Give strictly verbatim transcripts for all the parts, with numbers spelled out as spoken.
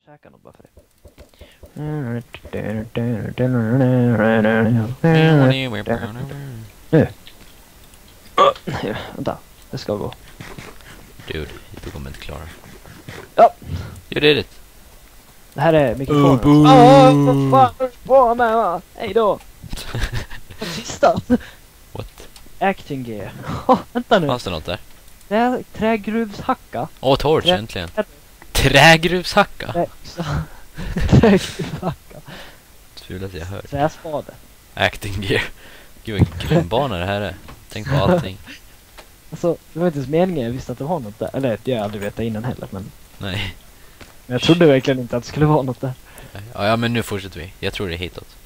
Käka något bara för det. Nu. Ja, vänta, det ska gå. Dude, du kommer inte klara. Ja. You did it. Det här är mikrofonen. Oh, Åh, vad fan på med va? Hej då. Sista. What? Acting gear. Oh, vänta nu. Fanns det något där? Trä, trägruvshacka. Åh, oh, torch Trä- äntligen. Trägruvshacka. Trä, trägruvshacka. Fulaste jag hört. Träspade. Acting gear. Gud, vilken grym bana det här är. Tänk på allting. Alltså, det var inte ens meningen. Jag visste att det var något där. Eller det har jag aldrig vetat innan heller. Men, Nej. men jag trodde verkligen inte att det skulle vara något där. Ja, ja, men nu fortsätter vi. Jag tror det är hitåt.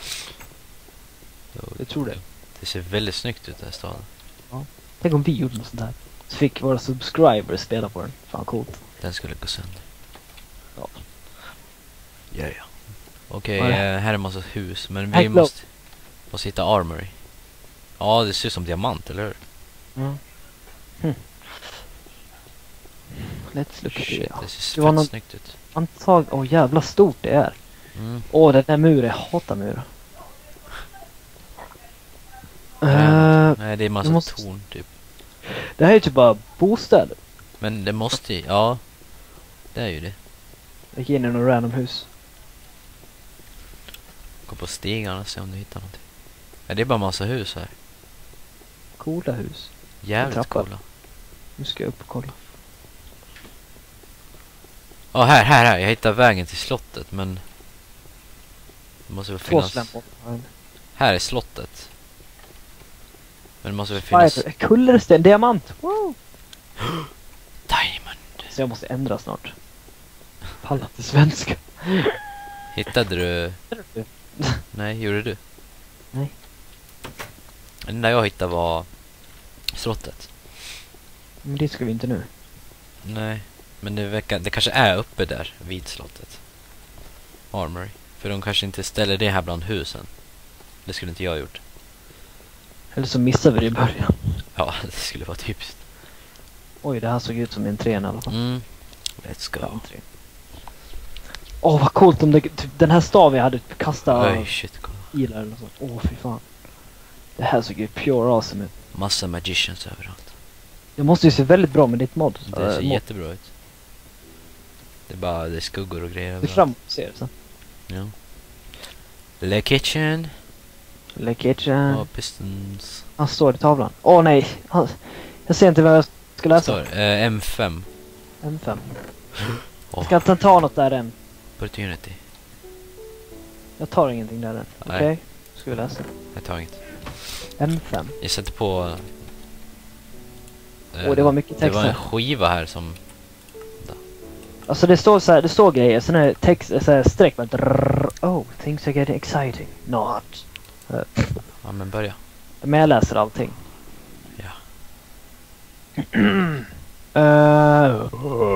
Jag tror det. Det ser väldigt snyggt ut, den här staden. Tänk om vi gjorde något sånt här. Så fick våra subscribers spela på den. Fan coolt. Den skulle gå sönder. Ja. Ja, ja. Okej, Vad okay, är det? uh, här är en massa hus. Men vi Här, måste, måste hitta armory. Ja, det ser ut som diamant, eller hur? Mm. Hm. Let's look at Shit, it. det ser Det var fett någon- snyggt ut. Antag, åh jävla stort det är. Mm. Åh, den där muren, jag hatar muren. Träd. Uh, Nej, det är massa du måste- torn, typ. det här är typ bara bostäder. Men det måste ju, ja. Det är ju det. Jag gick in i någon random hus. Gå på stigarna och se om du hittar någonting. Ja, det är bara massa hus här. Coola hus. Jävligt trappar. coola. Nu ska jag upp och kolla. Ja, här, här, här. Jag hittar vägen till slottet, men... Det måste väl Två finnas... slämpor. Här är slottet. Men det måste väl finnas... Fighter, kullersten, diamant! Wow! Diamond. Så jag måste ändra snart. Palla till svenska. Hittade du... Nej, gjorde du? Nej. Den enda jag hittade var... slottet. Men det ska vi inte nu. Nej. Men det, verkar, det kanske är uppe där, vid slottet. Armory. För de kanske inte ställer det här bland husen. Det skulle inte jag ha gjort. Eller så missar vi det i början. Ja, det skulle vara typiskt. Oj, det här såg ut som en tre i alla fall. Mm. Let's go. Ja, en tre. Åh, vad coolt om det, typ, den här stav jag hade kasta Oj, shit, kolla. ilar eller något sånt. Åh, fy fan. Det här såg ju pure awesome ut. Massa magicians överallt. Det måste ju se väldigt bra med ditt mod. Det ser Äh, mod. jättebra ut. Det är bara det är skuggor och grejer Det överallt. fram och ser det sen. Ja. Le kitchen. Le kitchen. Och pistons. Han står i tavlan. Åh nej. Han, jag ser inte vad jag ska läsa. Står eh, M fem. M fem. Åh, Ska inte ta något där än. opportunity. Jag tar ingenting där än. Nej. Okej. Ska vi läsa. Jag tar inget. M fem. Jag sätter på... eh, Åh, det var mycket Det text var en här. skiva här som... Alltså det står så här, det står grejer. Sen är det text, så här streck med drrrr. Oh, things are getting exciting. Not. Ja, men börja. Men jag läser allting. Ja. uh,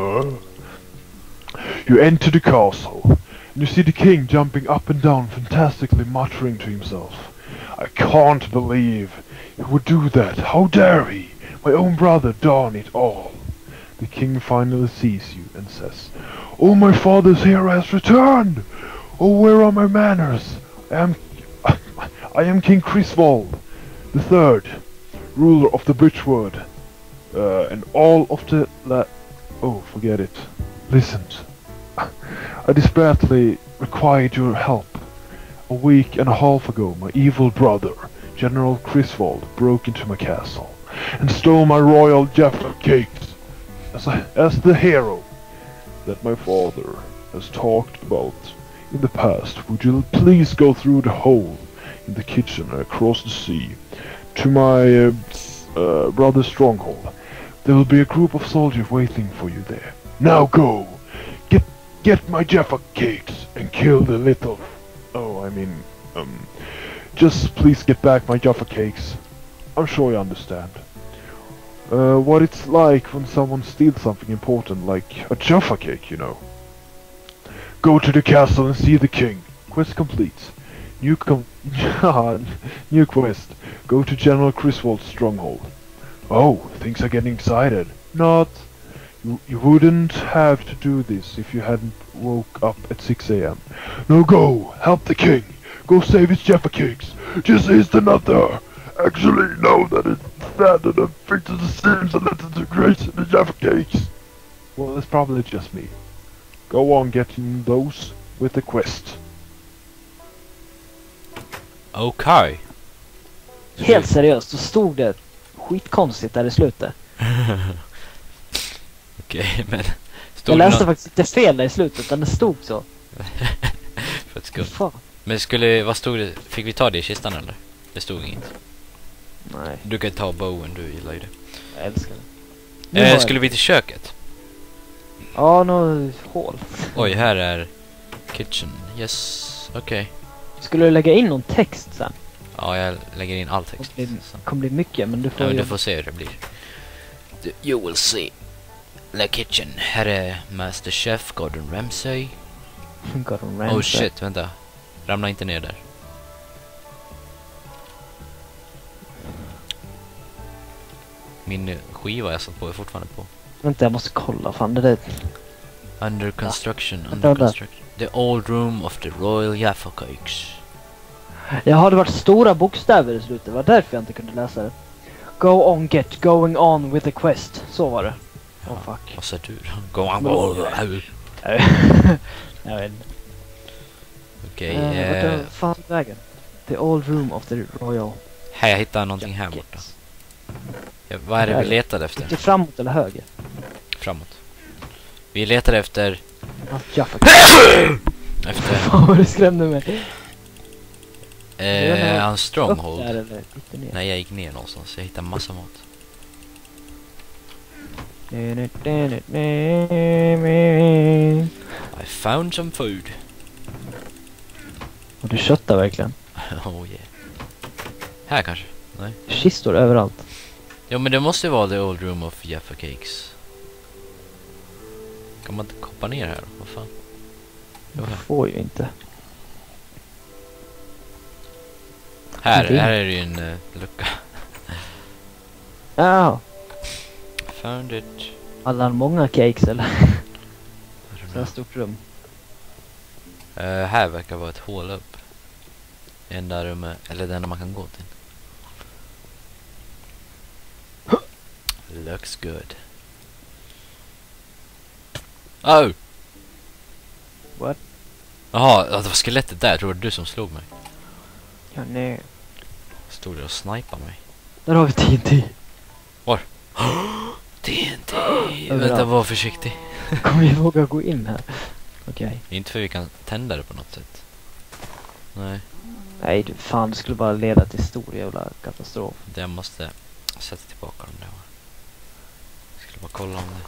You enter the castle, and you see the king jumping up and down fantastically, muttering to himself. I can't believe he would do that. How dare he? My own brother, darn it all. The king finally sees you and says, Oh, my father's hero has returned! Oh, where are my manners? I am... I am King Criswold, the third, ruler of the Bridgewood, uh, and all of the la... Oh, forget it. Listen. I desperately required your help. A week and a half ago, my evil brother, General Criswold, broke into my castle and stole my royal Jaffa cakes. As, a, as the hero that my father has talked about in the past, would you please go through the hole in the kitchen across the sea to my uh, uh, brother's stronghold? There will be a group of soldiers waiting for you there. Now go! Get get my Jaffa cakes and kill the little... Oh, I mean... Um, just please get back my Jaffa cakes. I'm sure you understand. Uh, what it's like when someone steals something important, like a Jaffa cake, you know. Go to the castle and see the king. Quest complete. New com... New quest. Go to General Criswold's stronghold. Oh, things are getting excited. Not. You, you wouldn't have to do this if you hadn't woke up at six a m Now go, help the king. Go save his Jaffa cakes. Just is another. Actually, no, that is that and the fix of the sins and let the grace in the Jaffa cakes. Well, it's probably just me. Go on getting those with the quest. Okej. Helt seriöst, så stod det skitkonstigt där i slutet. Okej, men... Stod Jag det läste någon- faktiskt inte fel där i slutet, men det stod så. För ett skumt. Fan. Men skulle, vad stod det? Fick vi ta det i kistan eller? Det stod inget. Nej, Du kan ta bowen, du gillar ju det. jag älskar det. Nu har Eh, jag- skulle vi till köket? Ja, något hål. Oj, här är kitchen. Yes, okej. Skulle du lägga in någon text sen? Ja, jag lägger in all text. Det sen. kommer bli mycket, men du får Ja, men ju... du får se hur det blir. Du- You will see. The kitchen. Här är Master Chef Gordon Ramsay. Gordon Oh Ramsay. shit, vänta. Ramla inte ner där. Min eh, skiva jag satt på är fortfarande på. Vänta, jag måste kolla. Fan, det där... Under construction, Vänta, under vänta. construction. The old room of the Royal Jaffa Cakes. Jag hade varit stora bokstäver i slutet. Det var därför jag inte kunde läsa det. Go on, get going on with the quest. Så var det. Ja, Oh fuck. vad sa du då? Go on, Men- go on. Jag vet inte. Okej, Eh, eh, vart är fan vägen? The old room of the Royal. här jag hittade någonting här borta. Cakes. Ja, vad är det vi Höger. letade Gick efter? det framåt eller höger? Framåt. Vi letade efter... Ja, Jaffa. Efter... Fan vad det skrämde mig. Eh, hans Upp stronghold. där eller lite ner. Nej, jag gick ner någonstans. Jag hittade massa mat. I found some food. Och du köttar verkligen. Oh yeah. Här kanske? Nej. Kistor överallt. Jo, men det måste ju vara the old room of Jaffa Cakes. Kan man inte hoppa ner här då? Vad fan? Jo, Du här. får ju inte. Här, Det- här är det ju en uh, lucka. Ja, Found it. alla har många cakes eller? I don't Så här know. stort rum. Eh, här verkar vara ett hål upp. Enda rummet, eller det enda man kan gå till. Looks good. Oh! What? Jaha, ja, det var skelettet där. Jag tror det var du som slog mig. Ja, nej. Stod där och snipade mig. Där har vi T N T. T N T! Överallt. Vänta, var försiktig. Kommer vi våga gå in här? Okej. Inte för vi kan tända det på något sätt. Nej, Nej du, fan det skulle bara leda till stor jävla katastrof. det jag måste sätta tillbaka dem där. Jag skulle bara kolla om det...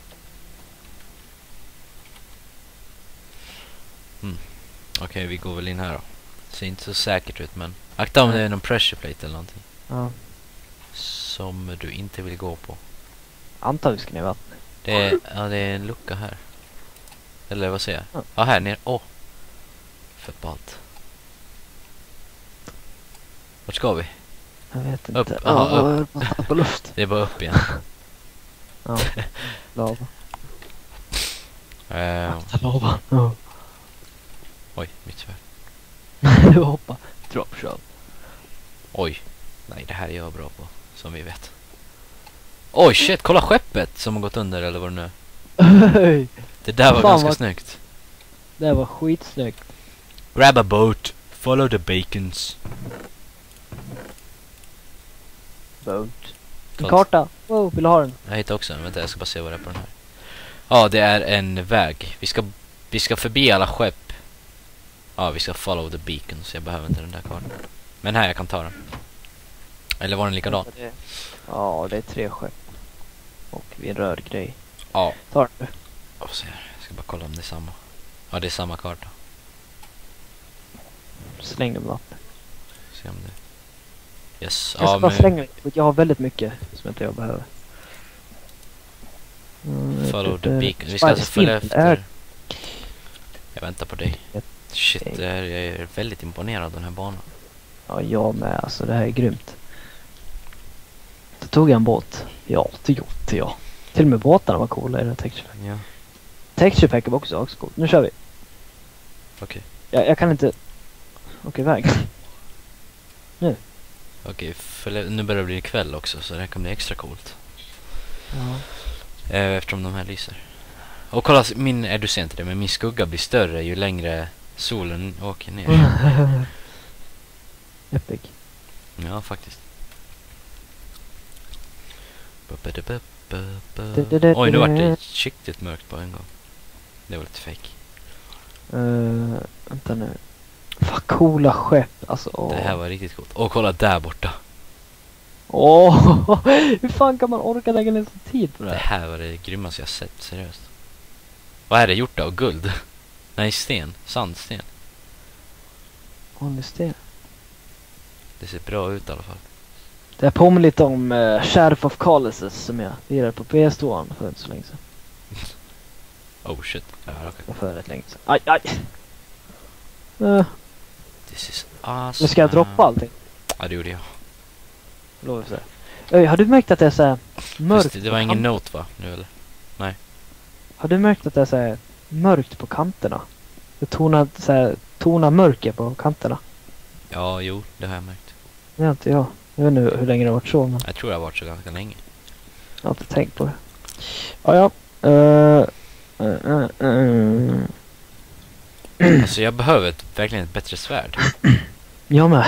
Mm. Okej, vi går väl in här då. Ser inte så säkert ut, men... Akta om det är någon pressure plate eller någonting. Ja. Som du inte vill gå på. Antar vi ska ner i vattnet. Det är, ja, det är en lucka här. Eller vad säger jag? Ja. Ja, här nere. Åh! Fett ballt. Vart ska vi? Jag vet inte. Upp. Ja, Aha, jag höll på att tappa luft. Det är bara upp igen. Ja. Lava. uh, Akta lava. Ja. oj, mitt svärd. Du hoppar. Drop shot. Oj. Nej, det här är jag bra på. Som vi vet. Oj, shit. Kolla skeppet som har gått under eller vad det nu är. Hej. Det där var Fan, ganska vad- snyggt. Det här var skitsnyggt. Grab a boat. Follow the bacons. Boat. En Förlåt. karta. Wow, vill du ha den? Jag hittade också en. Vänta, jag ska bara se vad det är på den här. Ja, det är en väg. Vi ska, vi ska förbi alla skepp. Ja, vi ska follow the beacons. Jag behöver inte den där kartan. Men här, jag kan ta den. Eller var den likadan? Det är- Ja, det är tre skepp. Och vi rör grej. Ja. Tar du? Jag får se. Jag ska bara kolla om det är samma. Ja, det är samma karta. Släng dem i vattnet. Se om det... Yes. Jag ska Ja, bara men... slänga det. Jag har väldigt mycket som inte jag behöver. Mm, Follow the det- det- beacons. Vi ska alltså följa Spider Spin är- efter... Jag väntar på dig. Ett- Shit, det är, jag är väldigt imponerad av den här banan. Ja, jag med. Alltså det här är grymt. Då tog jag en båt. Ja, det gjorde jag. Till och med båtarna var coola i det här texture pack. Ja, Texture pack var också, också coolt. Nu kör vi. okej. Jag, jag kan inte... Okej, väg. Okej, för nu börjar det bli kväll också, så det här kan bli extra coolt. Ja. Eh, eftersom de här lyser. Och kolla, min, är du ser inte det, men min skugga blir större ju längre solen åker ner. Epic. Ja, faktiskt. Oj, nu vart det skickligt mörkt på en gång. Det var lite fake. Uh, vänta nu. Vad coola skepp. Alltså, åh. Det här var riktigt coolt. Och kolla där borta. Åh, hur fan kan man orka lägga ner så tid på det Det här? här var det grymmaste jag sett, seriöst. Vad är det gjort av? Guld? Nej, sten. Sandsten. Åh, just det. Det ser bra ut i alla fall. Det här påminner lite om uh, Sheriff of Colossus som jag lirade på P S två för inte så länge sedan. Oh shit. Ja, okay. För rätt länge sedan. Aj, aj! Uh, This is awesome. nu ska jag droppa allting. Ja, det gjorde jag. Lov att säga. Öj, har du märkt att det är så här mörkt? Fast det, det var på ingen kant- note va? Nu eller? Har du märkt att det är så här mörkt på kanterna? Det tonar så här, tonar mörker på kanterna. Ja, jo, det har jag märkt. Det är inte jag. Jag vet inte hur länge det har varit så, men Jag tror det har varit så ganska länge. jag har inte tänkt på det. Ja, ja. Uh, uh, uh, uh. Alltså jag behöver ett, verkligen ett bättre svärd. Jag med.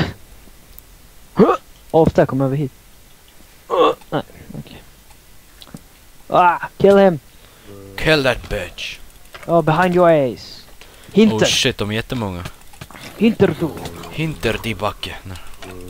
Ofta kommer över hit. Uh, nej, okej. Ah, kill him. Kill that bitch. Oh, behind your ace. Hinter. Oh shit, de är jättemånga. Hinter då. Hinter di backe. Nej.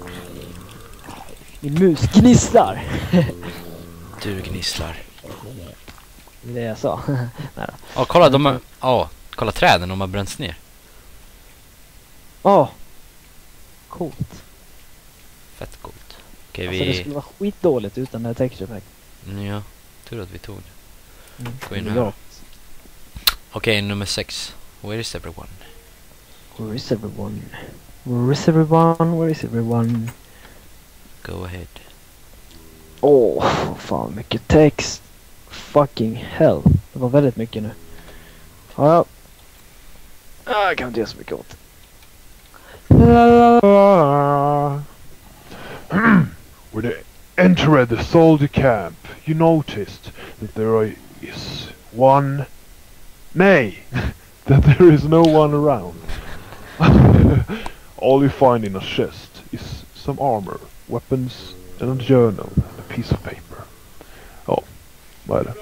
Min mus gnisslar. Du gnisslar. Det är det jag sa. Nej då. Ja, kolla de har... Ja, kolla träden, de har bränts ner. Åh. Oh. Coolt. Fett coolt. Okej, Alltså det vi... skulle vara skitdåligt utan det här texture pack. Mm, ja, tur att vi tog det. Mm. Gå in det är här. bra. Okej, nummer sex. Where is everyone? Where is everyone? Where is everyone? Where is everyone? Go ahead. Åh, oh, fan mycket text. Fucking hell. Det var väldigt mycket nu. Ja, ja. Ah, jag kan inte göra så mycket åt. When they entered the soldier camp, you noticed that there is one... Nay! That there is no one around. All you find in a chest is some armor, weapons, and a journal, and a piece of paper. Ja, vad är det?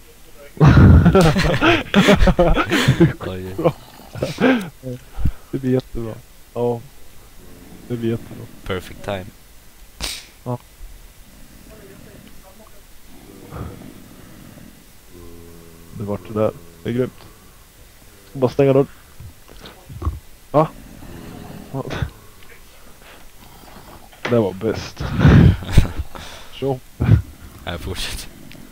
Oj. Det blir jättebra. Ja, det blir jättebra. Perfect time. Det vart det där. Det är grymt. Ska bara stänga dörren. Va? Ja. Det var bäst. Så. Jag fortsätter.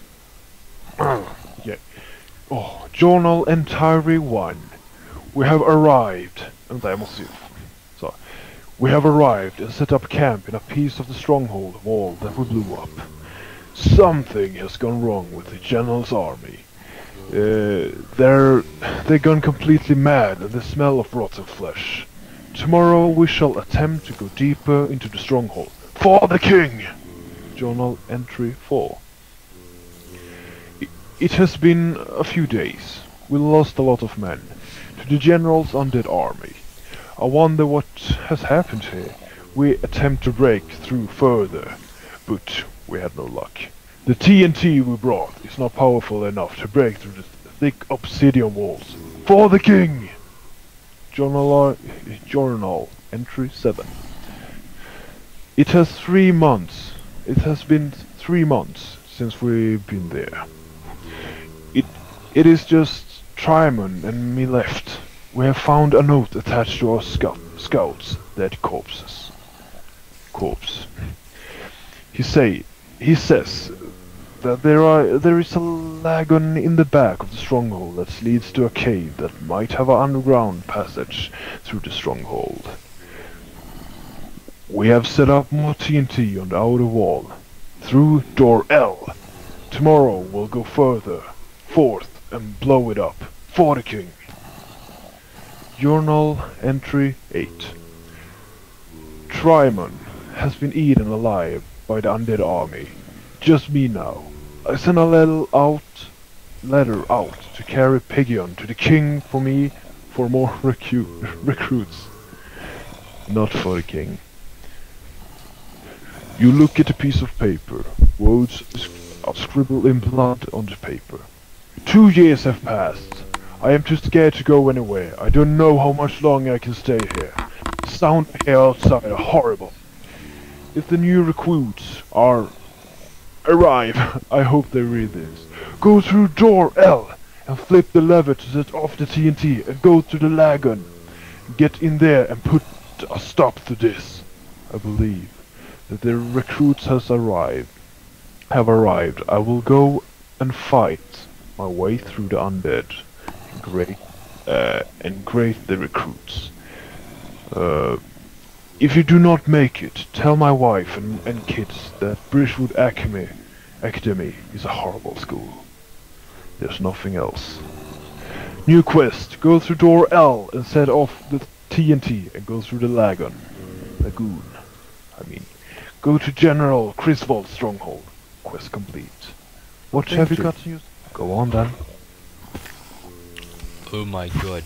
Yeah. Oh, Journal Entry one. We have arrived. Vänta, jag måste ju... Så. We have arrived and set up camp in a piece of the stronghold wall that we blew up. Something has gone wrong with the general's army. Uh, they're they're gone completely mad and they smell of rotten flesh. Tomorrow we shall attempt to go deeper into the stronghold. For the king! Journal entry four. It, it has been a few days. We lost a lot of men to the general's undead army. I wonder what has happened here. We attempt to break through further, but we had no luck. The T N T we brought is not powerful enough to break through the thick obsidian walls. For the king! Journal, journal entry seven. It has three months. It has been three months since we've been there. It it is just Trimon and me left. We have found a note attached to our scout, scouts' dead corpses. Corpse. He say he says that there are there is a lagoon in the back of the stronghold that leads to a cave that might have an underground passage through the stronghold. We have set up more T N T on the outer wall through door L Tomorrow we'll go further, forth, and blow it up. For the king. Journal entry eight. Trimon has been eaten alive by the undead army. Just me now. I sent a letter out, letter out to carry Pigion to the king for me for more recu recruits. Not for the king. You look at a piece of paper. Words are scribbled in blood on the paper. Two years have passed. I am too scared to go anywhere. I don't know how much longer I can stay here. The sound here outside are horrible. If the new recruits are arrive, I hope they read this. Go through door L and flip the lever to set off the T N T and go to the lagoon. Get in there and put a stop to this. I believe that the recruits has arrived. Have arrived. I will go and fight my way through the undead. Great, uh, and great the recruits. Uh, if you do not make it, tell my wife and, and kids that Bridgewood Academy, Academy is a horrible school. There's nothing else. New quest. Go through door L and set off the T N T and go through the lagoon. Lagoon. I mean, go to General Griswold's stronghold. Quest complete. What have you got to use? Go on then. Oh my god.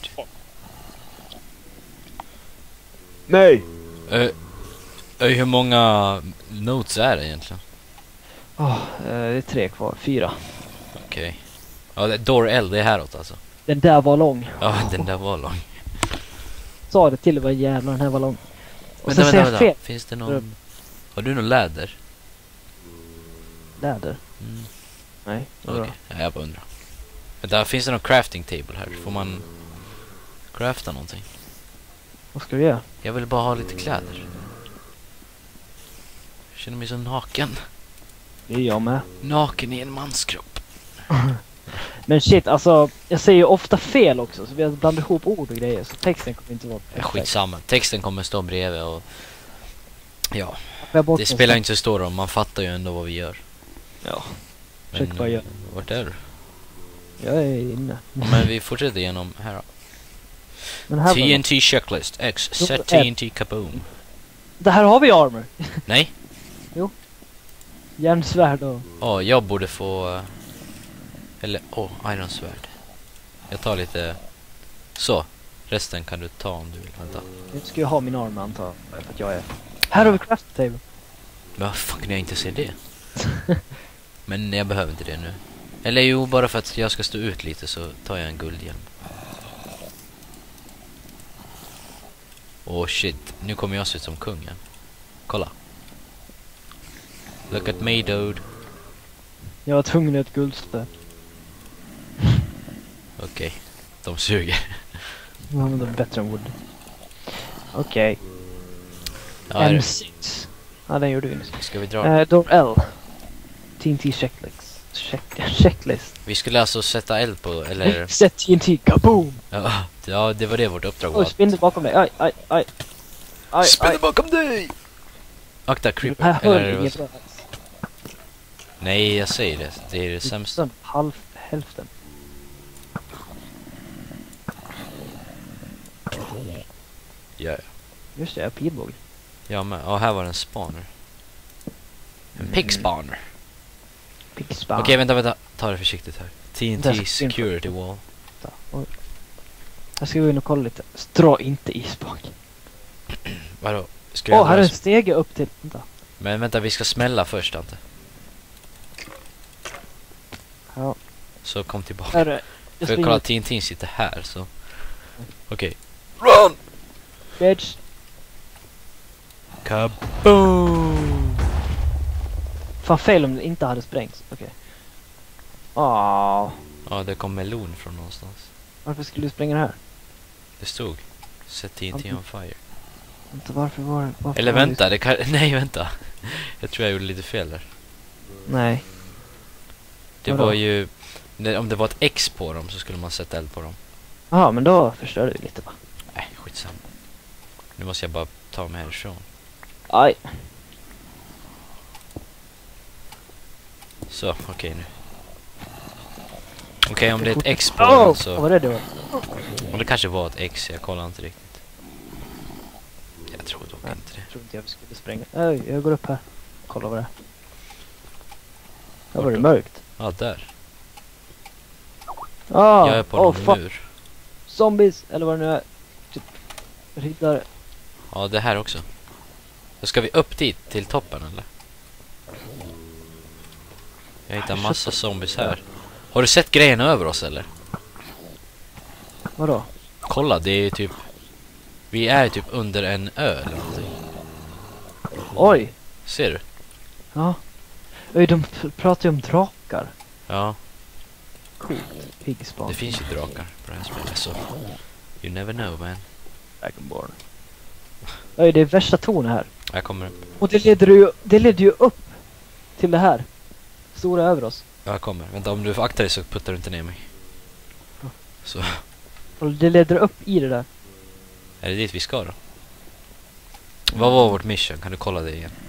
Nej! Uh, uh, hur många notes är det egentligen? Åh, eh, det är tre kvar. Fyra. Okej. Okay. Ja, det- door L, det är häråt alltså. Den där var lång. Ja, den där var lång. Sa det till vad jävlar den här var lång. Och Vänta, sen säger vänta, jag fel. vänta. Finns det någon... Har du någon läder? Läder. Mm. Nej. Okej, okay. Ja, jag bara undrar. Vänta, finns det någon crafting table här? Får man crafta någonting? Vad ska vi göra? Jag vill bara ha lite kläder. Jag känner mig så naken. Det är jag med. Naken i en manskropp. Men shit, alltså jag säger ju ofta fel också, så vi har blandat ihop ord och grejer, så texten kommer inte vara Ja, perfekt. skitsamma. Texten kommer stå bredvid och... Ja, Får jag bort det den spelar så- inte så stor roll. Man fattar ju ändå vad vi gör. Ja, försök bara göra. Vart är du? jag är inne. Ja, men vi fortsätter genom här då. Men här var T N något. T checklist. X. Jo, Set F. T N T kaboom. Det här har vi armor. Nej. Järnsvärd och... Ja, jag borde få... eh, Eller, åh, oh, ironsvärd. Jag tar lite... Så. Resten kan du ta om du vill. Vänta. Nu ska jag ha min armor antar jag, för att jag är... Här har vi craft table. Men vad fan kan jag inte se det? Men jag behöver inte det nu. Eller jo, bara för att jag ska stå ut lite så tar jag en guldhjälm. Åh shit, nu kommer jag se ut som kungen. Kolla. Look at me dude. Jag var tvungen att ett guldstöd. Okej, de suger. Ja, men de är bättre än wood. Okej. Ja, är M det- sex. Ja, den gjorde vi nyss. ska vi dra? Uh, door L. T N T checklist. Check checklist. Vi skulle alltså sätta eld på, eller... Set T N T, kaboom! Ja, ja, det var det vårt uppdrag Oj, var. spindel bakom dig. Aj, aj, aj. Aj, Spindel aj. bakom dig! Akta Här creeper. hör Eller, inget vad- bra alls. nej, jag säger det. Det är det sämsta. Sönder halv, hälften. Ja, Just det, jag har pilbåge. ja men, ja, här var en spawner. En pig spawner. Pixspan. Okej, vänta, vänta. Ta det försiktigt här. T N Där T ska vi in på- security wall. Oj. Här ska vi gå in och kolla lite. Dra inte isbak. Vadå? Ska Åh, jag här är dra en s- stege upp till... Vänta. Men vänta, vi ska smälla först, inte? Ja, Så kom tillbaka. här är det. Jag För springer kolla, ut. T N T sitter här, så... Okej. Run! Bitch. Kaboom! Fan fel om det inte hade sprängts. Okej. Åh. Ja, det kom melon från någonstans. Varför skulle du spränga det här? Det stod. Set T N T on fire. Vänta, varför var det... Varför Eller var det- vänta, det kan... Nej, vänta. Jag tror jag gjorde lite fel där. Nej. Det Vadå? var ju... det- Om det var ett X på dem så skulle man sätta eld på dem. Ja, men då förstörde vi lite va? Nej, skitsamma. Nu måste jag bara ta mig härifrån. Aj. Så, okej nu. Okej, om det är ett X på Åh! den Vad så... var det då? Om det kanske var ett X, jag kollar inte riktigt. Jag tror dock Nej. inte det. Jag tror inte jag skulle spränga. Oj, jag går upp här. Kolla vad det är. Här var det Vart mörkt. Ja, där. Ah, Jag är på oh, någon fuck. mur. Zombies, eller vad det nu är. Typ riddare. Ja, det här också. Då ska vi upp dit, till toppen, eller? Jag hittar massa zombies här. Har du sett grejerna över oss, eller? Vadå? Kolla, det är typ... Vi är typ under en ö eller någonting. Oj! Ser du? Ja. Oj, de pr- pratar ju om drakar. Ja, Coolt. Pigspawn. det finns ju drakar på det här spelet, så... You never know, man. Dragonborn. Oj, det är värsta tornet här. Jag kommer upp. Och det leder ju, det leder ju upp till det här. Stora över oss. Jag kommer. Vänta, om du får akta dig så puttar du inte ner mig. Så, Och det leder upp i det där. är det dit vi ska då? Vad var vårt mission? Kan du kolla det igen?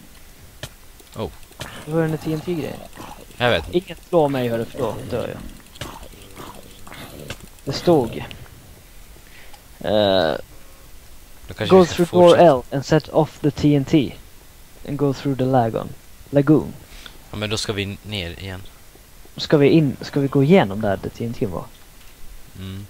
Det var den där T N T-grejen. Jag vet inte. Ingen slår mig, hörru, för då dör jag. Det stod... Uh, Då kanske go vi ska through door fortsätta. L and set off the T N T. And go through the lagoon. Lagoon. Ja, men då ska vi ner igen. Ska vi in, ska vi gå igenom där det T N T var? Mm.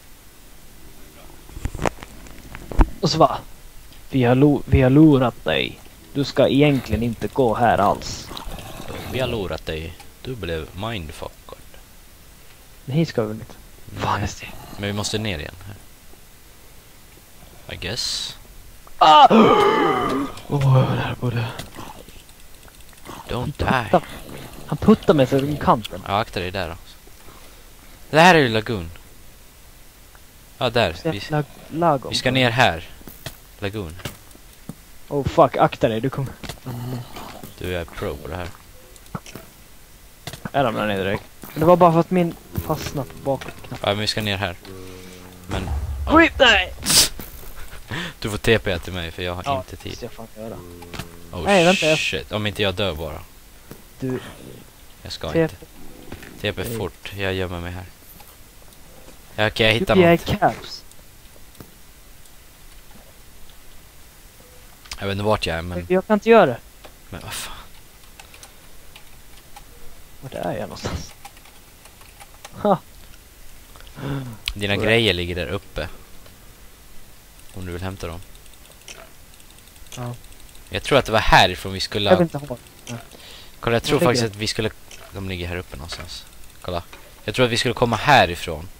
Och så va? Vi har, lo- vi har lurat dig. Du ska egentligen inte gå här alls. Vi har lurat dig. Du blev mindfuckad. Men hit ska vi väl inte? Fan, Nej, är det? men vi måste ner igen här. I guess. Ah! Åh, det här borde... Don't die. Han puttar mig så runt kanten. Ja, akta dig där alltså. Det här är ju lagoon. Ja, där. Vi, Lag- lagom. vi ska ner här. Lagoon. Oh fuck, akta dig, du kommer... Du är pro på det här. Jag ramlar ner direkt. Men det var bara för att min fastnat bakåt knappt. Ja, men vi ska ner här. Men Skit dig! du får T P till mig för jag har Ja, inte det tid. ska jag fan göra. Oh Nej, vänta, jag- shit. Om inte jag dör bara. Du, Jag ska T- inte. T P fort. Jag gömmer mig här. Ja, okej, jag hittar du är något. caps. Jag vet inte vart jag är, men... Jag kan inte göra det. Men vad fan. Vart är jag någonstans? Ha. Dina Tror jag. grejer ligger där uppe. Om du vill hämta dem. Ja. Jag tror att det var härifrån vi skulle... Jag vill inte ha det. Kolla, jag tror Var faktiskt ligger att vi skulle... De ligger här uppe någonstans. Kolla. Jag tror att vi skulle komma härifrån.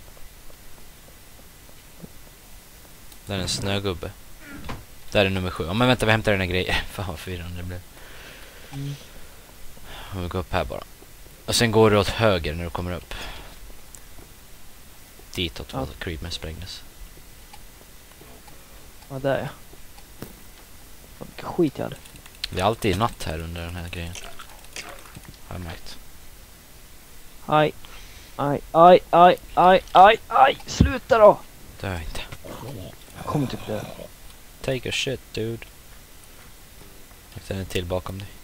Där är en snögubbe. Där är nummer sju. Ja, men vänta, vi hämtar den här grejen. Fan vad förvirrande det blev. Mm. Om vi går upp här bara. Och sen går du åt höger när du kommer upp. Ditåt var Ja. Creepman sprängdes. Ja, där är jag. Vad mycket skit jag hade. Det är alltid natt här under den här grejen. Har jag märkt. Aj. Aj, aj, aj, aj, aj, aj. Sluta då! Dö inte. Jag kommer typ dö. Take a shit, dude. Och den är till bakom dig.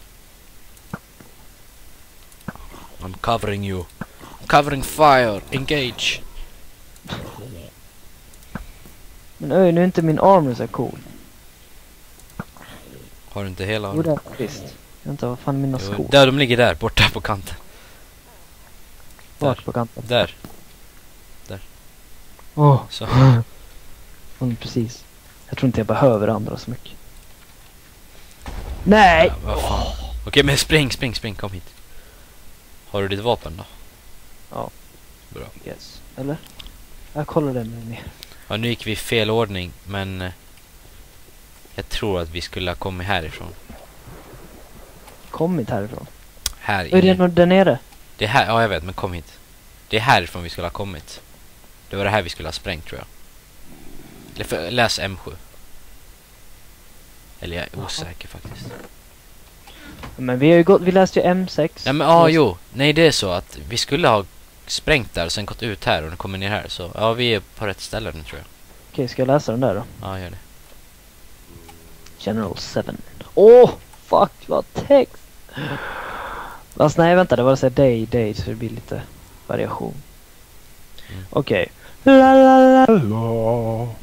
I'm covering you. I'm covering fire. Engage. Men öj, nu är inte min armor så cool. Har du inte hela Jo, det är visst. Vänta, vad fan är mina Jo, skor? där, de ligger där, borta på kanten. Vart på kanten? Där. Åh, Så. oh, precis. Jag tror inte jag behöver andra så mycket. Nej! Ja, vad fan. Okej, men spring, spring, spring, kom hit. Har du ditt vapen då? Ja. Bra. Yes. Eller? Jag kollar den nu ner. Ja, nu gick vi i fel ordning, men... eh, Jag tror att vi skulle ha kommit härifrån. Kommit härifrån. Här Är det inne. något där nere? Det är här, ja jag vet, men kom hit. Det är härifrån vi skulle ha kommit. Det var det här vi skulle ha sprängt, tror jag. Eller för, läs M sju. Eller jag är osäker faktiskt. Men vi har ju gått, vi läste ju M sex. Ja men ja, jo. Nej, det är så att vi skulle ha sprängt där och sen gått ut här och nu kommer ner här. Så ja, vi är på rätt ställe nu, tror jag. Okej, ska jag läsa den där då? Ja, gör det. General sju. Åh! Oh, fuck, vad text! Alltså nej, vänta, det var så här day, day, så det blir lite variation. Okej. La la la. Hello.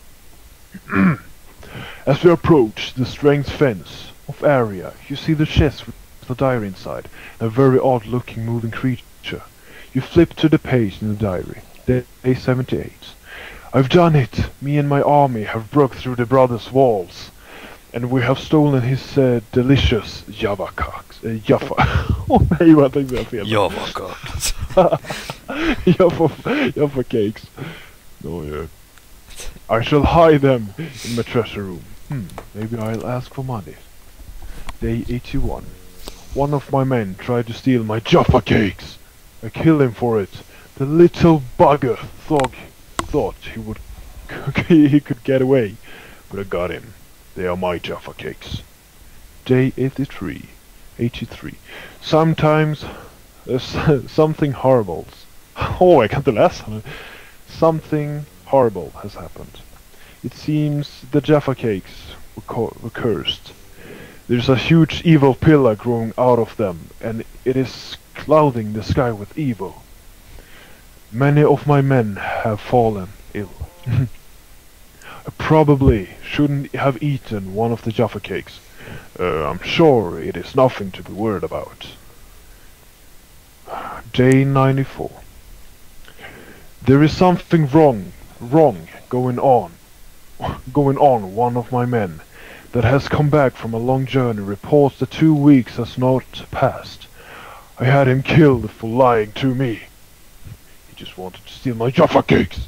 As we approach the strength fence of area, you see the chest with the diary inside, a very odd-looking moving creature. You flip to the page in the diary, day seventy-eight. I've done it! Me and my army have broke through the brothers' walls, and we have stolen his uh, delicious Java cakes. Uh, Jaffa. Åh nej, vad tänkte jag fel? Java cakes. Jaffa, Jaffa cakes. No, yeah. I shall hide them in my treasure room. Hmm, maybe I'll ask for money. Day eighty-one. One of my men tried to steal my Jaffa cakes. I killed him for it. The little bugger thought thought he would he could get away, but I got him. They are my Jaffa cakes. Day eighty-three. eighty-three. Sometimes uh, something horrible. Oh, I can't läsa nu. Something horrible has happened. It seems the Jaffa cakes were, were cursed. There's a huge evil pillar growing out of them, and it is clouding the sky with evil. Many of my men have fallen ill. I probably shouldn't have eaten one of the Jaffa cakes. Uh, I'm sure it is nothing to be worried about. Day ninety-four. There is something wrong, wrong going on. Going on, one of my men that has come back from a long journey reports that two weeks has not passed. I had him killed for lying to me. He just wanted to steal my Jaffa cakes.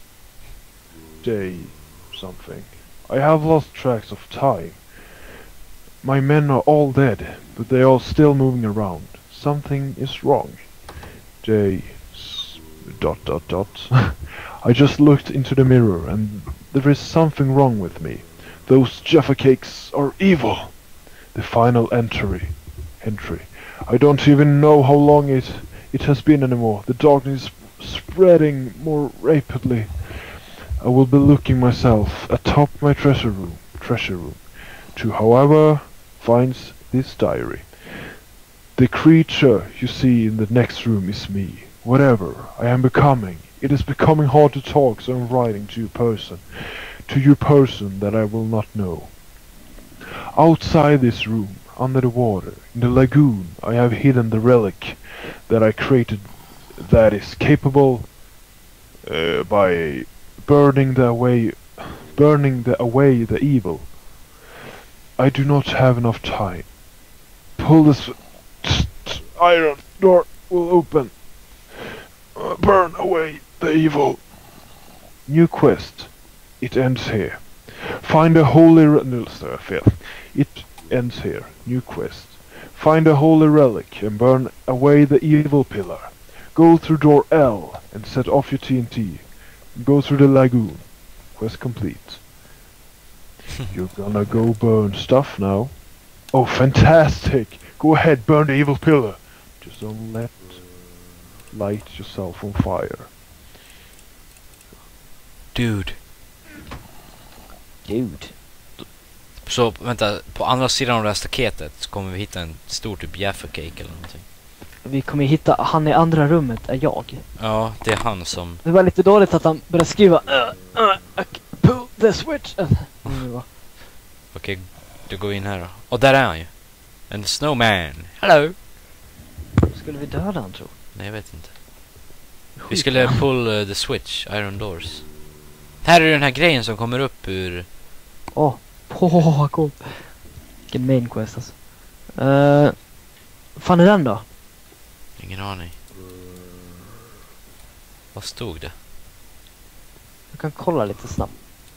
Day something. I have lost track of time. My men are all dead, but they are still moving around. Something is wrong. Day dot dot dot. I just looked into the mirror and there is something wrong with me. Those Jaffa cakes are evil. The final entry. Entry. I don't even know how long it it has been anymore. The darkness is spreading more rapidly. I will be looking myself atop my treasure room, treasure room, to however finds this diary. The creature you see in the next room is me. Whatever I am becoming, it is becoming hard to talk, so I'm writing to you person, to you person that I will not know. Outside this room, under the water, in the lagoon, I have hidden the relic that I created that is capable uh, by burning the away, burning the away the evil. I do not have enough time. Pull this iron door will open. Uh, burn away the evil. New quest. It ends here. Find a holy re no, sorry, fail. It ends here. New quest. Find a holy relic and burn away the evil pillar. Go through door L and set off your T N T. Go through the lagoon. Quest complete. You're gonna go burn stuff now. Oh, fantastic! Go ahead, burn the evil pillar. Just don't let light yourself on fire. Dude. Dude. Så vänta, på andra sidan av det här staketet så kommer vi hitta en stor typ Jaffa cake eller någonting. Vi kommer hitta, han i andra rummet är jag. Ja, det är han som... Det var lite dåligt att han började skriva uh, uh, uh, pull the switch. Uh. Mm, Okej, okay, då går vi in här då. Och där är han ju. En snowman. Hello! Skulle vi döda han, tror? Nej, jag vet inte. Vi skulle pull uh, the switch, iron doors. Här är den här grejen som kommer upp ur... Åh, oh, oh, cool. Vilken main quest alltså. Uh, fan är den då? Ingen aning. Vad stod det? Jag kan kolla lite snabbt.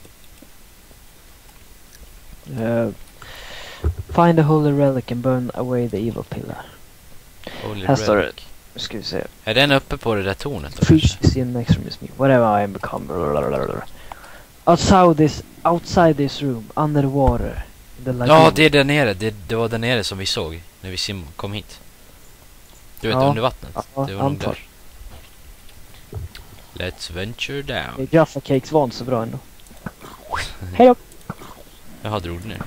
Uh, find a holy relic and burn away the evil pillar. Holy Här står det. relic. Nu ska vi se. Är den uppe på det där tornet då? Fish is in next room is me. Whatever I am become. Outside this, outside this room, under the water. The Ja, det är där nere. Det, det var där nere som vi såg när vi sim kom hit. Du vet, ja. Under vattnet. Ja, det var nog antar. där. Let's venture down. Jaffa cakes var inte så bra ändå. Hej då! Jaha, drog ner.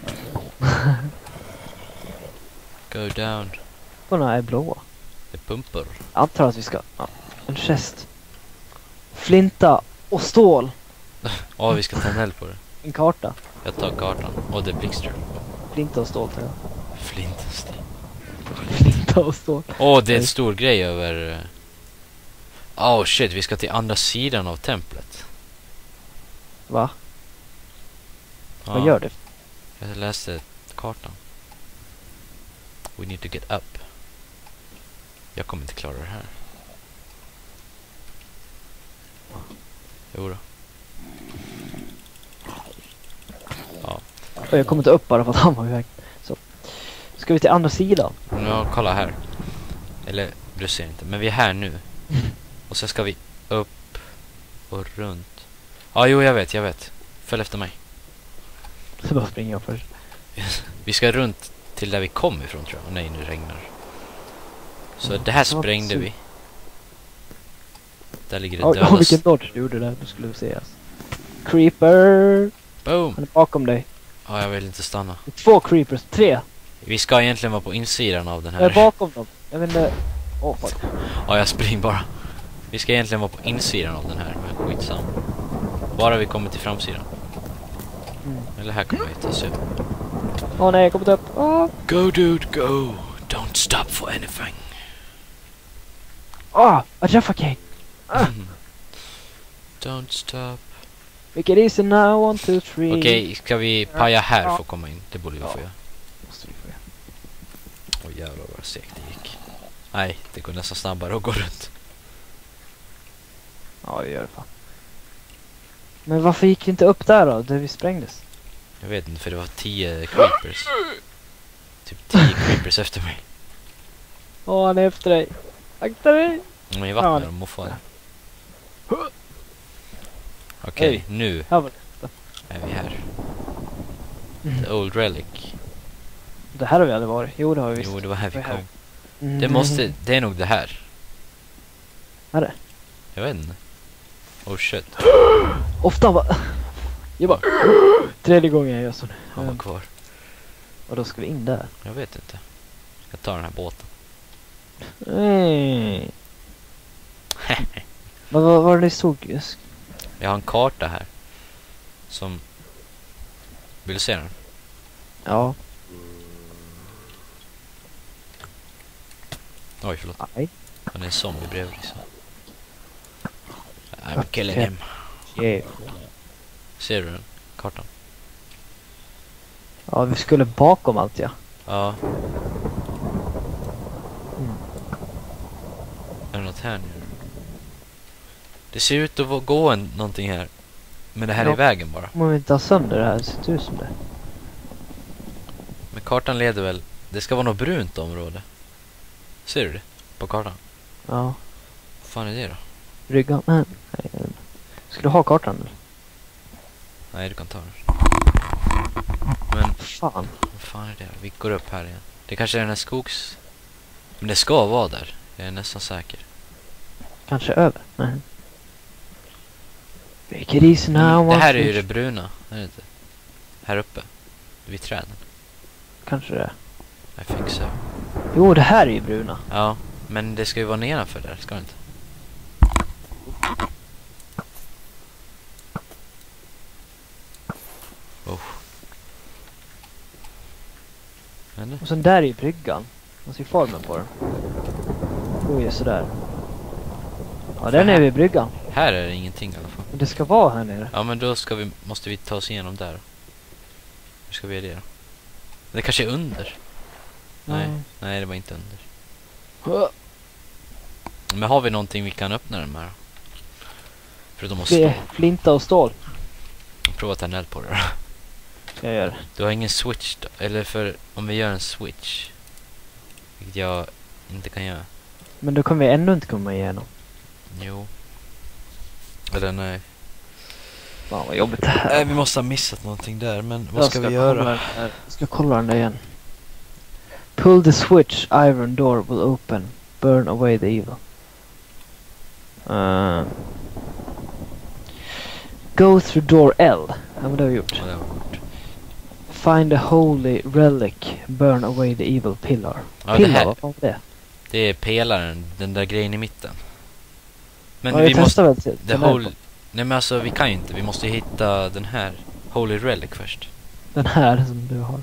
Go down. Såna är blåa. Det pumpar. Jag antar att vi ska... Ja. En chest. flinta och stål. Åh, vi ska ta en eld på det. En karta. Jag tar kartan. Och det är blixter. Flinta och stål, tror jag. Flintenstig. Flinta och stål. Åh, det är en stor grej över... Åh, oh, shit. Vi ska till andra sidan av templet. Va? Ja, Vad gör det? jag läste kartan. We need to get up. Jag kommer inte klara det här. Jo då. Ja. Och jag kommer inte upp bara för att han var iväg. Så. Ska vi till andra sidan? Ja, kolla här. Eller, du ser inte. Men vi är här nu. Och så ska vi upp och runt. Ja, jo, jag vet, jag vet. Följ efter mig. Så bara springer jag först. Vi ska runt till där vi kom ifrån, tror jag. Nej, nu regnar. Så det här sprängde vi. Där ligger det Åh, döda. oh, vilken dodge du gjorde där. Du skulle se oss. Creeper! Boom! Han är bakom dig. Ja, jag vill inte stanna. Det är två creepers. Tre. Vi ska egentligen vara på insidan av den Jag är här. bakom dem. Jag vet inte. Åh, oh, fuck. Ja, jag springer bara. Vi ska egentligen vara på insidan av den här. Men skitsam. Bara vi kommer till framsidan. Mm. Eller här kommer vi ta sig upp. Åh oh, nej, jag kommer upp. Åh, oh. Go dude, go! Don't stop for anything. Ah, a Jaffa Cake. Ah. Don't stop. Make it easy now, one, two, three. Okej, okay, ska vi paja här för att komma in? Det borde vi få göra. Måste vi få göra. Åh jävlar vad segt det gick. Nej, det går nästan snabbare att gå runt. Ja, det gör det fan. Men varför gick vi inte upp där då, där vi sprängdes? Jag vet inte, för det var tio creepers. Typ tio creepers efter mig. Åh, han är efter dig. Akta dig. Men i vattnet, de moffar. Okej, okay, nu Här var det. är vi här. Mm. The old relic. Det här har vi aldrig varit. Jo, det har vi visst. Jo, det var här vi Det här. kom. Mm. Det måste, det är nog det här. Är det? Jag vet inte. Oh shit. Ofta va... Jag bara... Tredje gången jag gör så nu. Han var kvar. Och då ska vi in där. Jag vet inte. Jag tar den här båten. Nej. Vad var, var det stod just? Jag har en karta här. Som... Vill du se den? Ja. Oj, förlåt. Nej. Han är en zombie bredvid liksom. I'm killing him. Yeah. Ser du den? Kartan? Ja, vi skulle bakom allt, ja. Ja. Mm. Är det något här nu? Det ser ut att vara- gå en, någonting här. Men det här Ja. är vägen bara. Om vi inte har sönder det här, ser det ut som det. Men kartan leder väl... Det ska vara något brunt område. Ser du det? På kartan? Ja. Vad fan är det då? Bryggan. Nej, nej, jag vet inte. Ska du ha kartan eller? Nej, du kan ta den. Men Fan. vad fan är det? Vi går upp här igen. Det kanske är den här skogs... Men det ska vara där. Jag är nästan säker. Kanske över. Nej. Make it easy now. Mm, det här är one, ju two, det bruna. Är det inte? Här uppe. Vid träden. Kanske det. I think so. Jo, det här är ju bruna. Ja, men det ska ju vara nedanför där, ska det inte? Oh. Eller? Och sen där är ju bryggan. Man ser formen på den. Oj, sådär. Ja, den är vid bryggan. Här är det ingenting i alla fall. Men det ska vara här nere. Ja, men då ska vi, måste vi ta oss igenom där. Hur ska vi göra det då? Det kanske är under. Nej, Mm. nej det var inte under. Men har vi någonting vi kan öppna den med då? Förutom att Det stå. är flinta och stål. Prova att ta en eld på det då. Jag gör det. Du har ingen switch då? Eller för om vi gör en switch. Vilket jag inte kan göra. Men då kommer vi ändå inte komma igenom. Jo. Eller nej. Fan vad jobbigt det här. Nej, vi måste ha missat någonting där. Men vad Jag ska, vi kolla göra? den här. Jag ska kolla den där igen. Pull the switch, iron door will open. Burn away the evil. Uh, go through door L. Ja, men det har vi gjort. Ja, det har vi gjort. Find a holy relic. Burn away the evil pillar. Ja, det Pillar, här- vad fan var det? Det är pelaren, den där grejen i mitten. Men Ja, vi vi testar måste... väl till, The till whole... den. Nej men alltså vi kan ju inte. Vi måste ju hitta den här Holy Relic först. Den här som du har.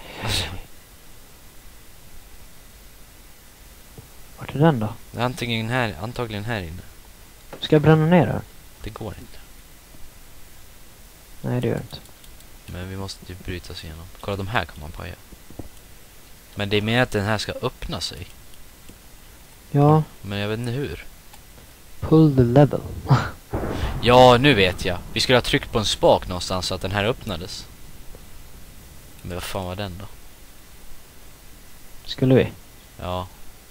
Vart är den då? Det är antingen här, antagligen här inne. Ska jag bränna ner den? Det går inte. Nej, det gör jag inte. Men vi måste typ bryta oss igenom. Kolla, de här kan man paja. Men det är mer att den här ska öppna sig. Ja, Men jag vet inte hur. pull the level. Ja, nu vet jag. Vi skulle ha tryckt på en spak någonstans så att den här öppnades. Men vad fan var den då? Skulle vi? Ja.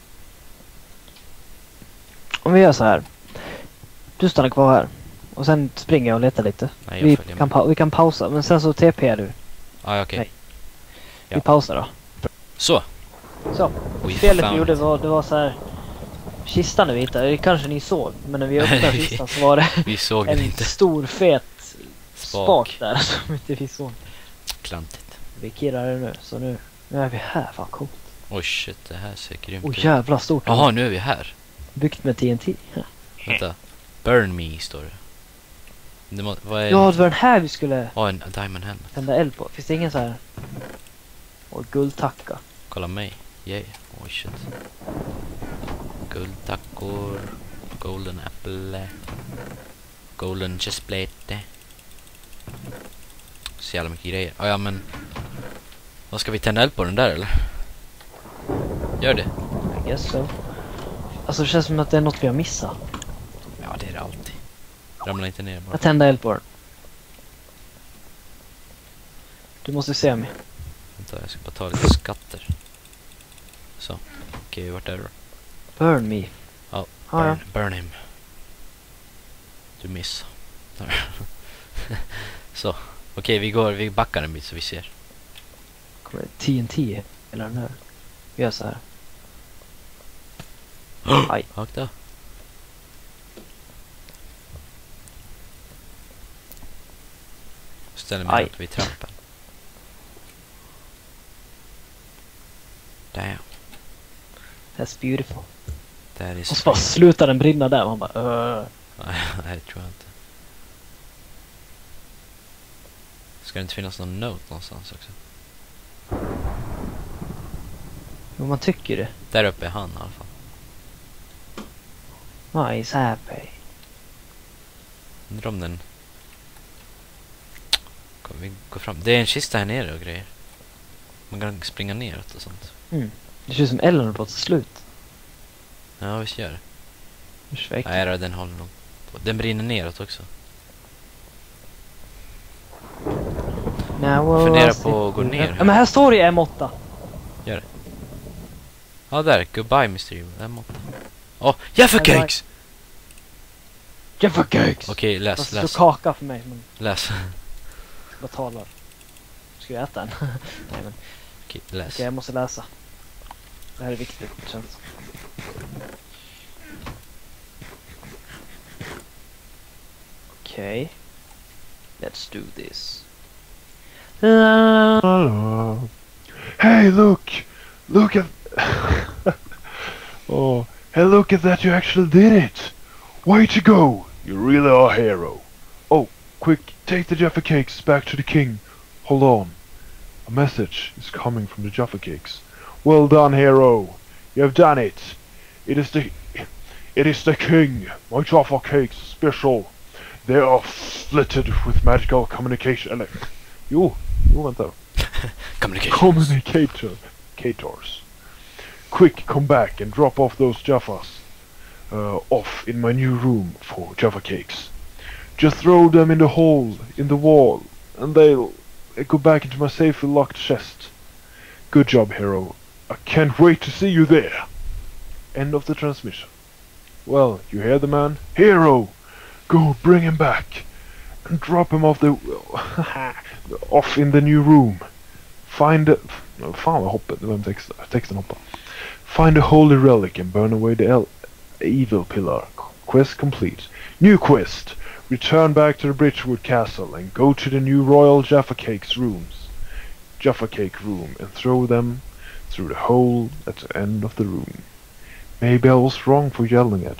Om vi gör så här. Du stannar kvar här. Och sen springer jag och letar lite. Nej, jag Vi följer kan, med. pa- vi kan pausa. Men sen så T P är du. Ah, ja, okej. Nej. Ja. Vi pausar då. Så. Så. We Felet vi found gjorde it. var, det var så här. Kistan vi hittade. Det kanske ni såg. Men när vi öppnade kistan så var det Vi såg den en inte. stor fet Spak. spak där som inte vi såg. Klantigt. Vi kirrar det nu. Så nu, nu är vi här. Fan coolt. Oj shit, det här ser grymt Åh ut. jävla stort. Jaha, nu är vi här. Byggt med T N T. Vänta. Burn me, står det. det må, vad är Ja, det var den här vi skulle Ja, en diamond helmet. tända eld på. Finns det ingen så här? Och guldtacka. Kolla mig. Yeah. Oj shit. Guldtackor. Golden apple. Golden chestplate. Så jävla mycket grejer. Ah, ja, men... Vad ska vi tända eld på den där, eller? Gör det. I guess so. Alltså det känns som att det är något vi har missat. Ja, det är det alltid. Ramla inte ner bara. Jag tänder eld på den. Du måste se mig. Vänta, jag ska bara ta lite skatter. Så. Okej, vart är du då? Burn me. Ja, Ah, ja. burn, burn him. Du miss. Så. Okej, vi går, vi backar en bit så vi ser. Kommer det T N T eller den här? Vi gör så här. Aj. Akta. Ställer mig Aj. upp vid trappan. Damn. That's beautiful. That is... Och så bara slutar den brinna där. Man bara uh. Nej, det tror jag inte. Ska det inte finnas någon note någonstans också? Jo, man tycker det. Där uppe är han i alla fall. Nice happy. Undrar om den... Kommer vi gå fram? Det är en kista här nere och grejer. Man kan springa neråt och sånt. Mm. Det känns som elden har på att ta slut. Ja, visst gör det. Ursäk. Nej då, den håller nog på. Den brinner neråt också. Now, well, Fundera I'll på att gå see. ner. Ja, men här står det ju M åtta. Ja, där. Goodbye, mister Evil. Den måtte. Åh, Jaffa Bye, bye. Cakes! Jaffa Cakes! Okej, läs, Fast läs. så kaka för mig. Men Läs. jag bara talar. Ska jag äta den? Nej, men Okej, läs. okej, jag måste läsa. Det här är viktigt, känns. Okej. Let's do this. Hello. Hey, look! Look at... oh, hey, look at that, you actually did it! Way to go! You really are a hero. Oh, quick, take the Jaffa Cakes back to the king. Hold on. A message is coming from the Jaffa Cakes. Well done, hero. You have done it. It is the... It is the king. My Jaffa Cakes special. They are flitted with magical communication... Eller... Jo, jo vänta. Communication. Communicator, Cators. Quick, come back and drop off those Jaffas uh, off in my new room for Jaffa Cakes. Just throw them in the hole in the wall, and they'll uh, go back into my safely locked chest. Good job, hero. I can't wait to see you there. End of the transmission. Well, you hear the man? Hero! Go, bring him back, and drop him off the off in the new room. Find the... Fan vad hoppet, det var en text, texten hoppar. Find the holy relic and burn away the el evil pillar. Quest complete. New quest. Return back to the Bridgewood Castle and go to the new Royal Jaffa Cakes rooms. Jaffa Cake room and throw them through the hole at the end of the room. Maybe I was wrong for yelling at you.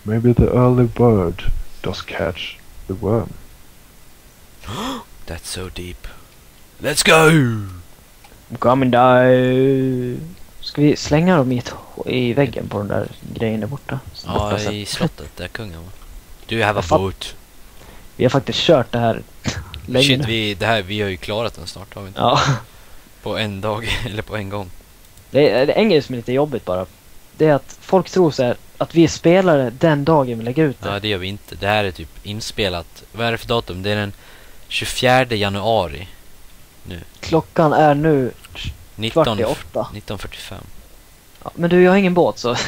Maybe the early bird does catch the worm. That's so deep. Let's go! I'm coming down. Ska vi slänga dem i, ett, i väggen på den där grejen där borta? Ja, borta i slottet där kungen var. Do you have a Jag fatt- boat? Vi har faktiskt kört det här länge Shit, nu. vi, det här, vi har ju klarat den snart, har vi inte? Ja, På en dag, eller på en gång. det är, det är en grej som är lite jobbigt bara. Det är att folk tror så här att vi är spelare den dagen vi lägger ut det. Ja, det gör vi inte. Det här är typ inspelat. Vad är det för datum? Det är den tjugofjärde januari. Klockan är nu nitton, kvart i åtta. nitton fyrtiofem. Ja, men du, jag har ingen båt så.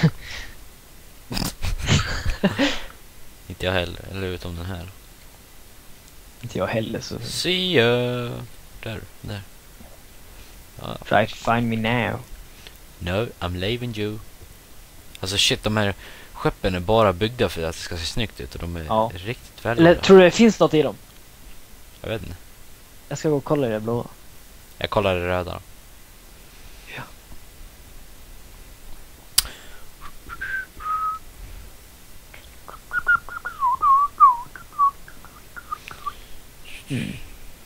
Inte jag heller, eller utom den här. Inte jag heller så. See ya! Där, där. Ja. Try to find me now. No, I'm leaving you. Alltså shit, de här skeppen är bara byggda för att det ska se snyggt ut och de är Ja. riktigt Eller värdelösa. tror du det finns något i dem? Jag vet inte. Jag ska gå och kolla i det blåa. Jag kollar det röda då. Ja. Mm.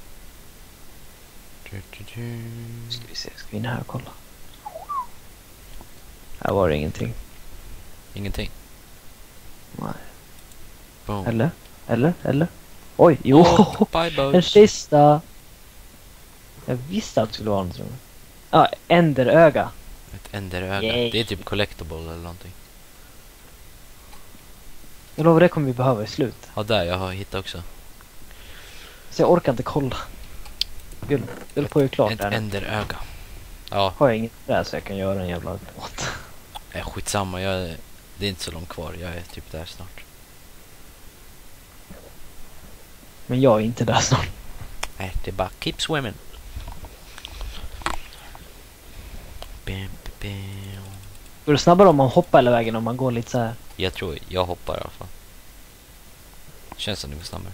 Du, du, du. Ska vi se, ska vi in här och kolla? Här var det ingenting. Ingenting. Nej. Boom. Eller? Eller? Eller? Oj, jo! Oh, bye En boats. kista! Jag visste att det skulle vara något. Ja, ah, enderöga. Ett enderöga. Yay. Det är typ collectible eller någonting. Jag lovar, det kommer vi behöva i slut. Ja, där jag har hittat också. Så jag orkar inte kolla. Jag vill, vill på hur klart Ett det är. enderöga. Ja, Har jag inget där så jag kan göra en jävla båt. är skitsamma. Jag, är- det är inte så långt kvar. Jag är typ där snart. Men jag är inte där snart. Nej, det är bara keep swimming. Bam, bam. Går det snabbare om man hoppar hela vägen om man går lite så här? Jag tror jag hoppar i alla fall. Känns som det går snabbare.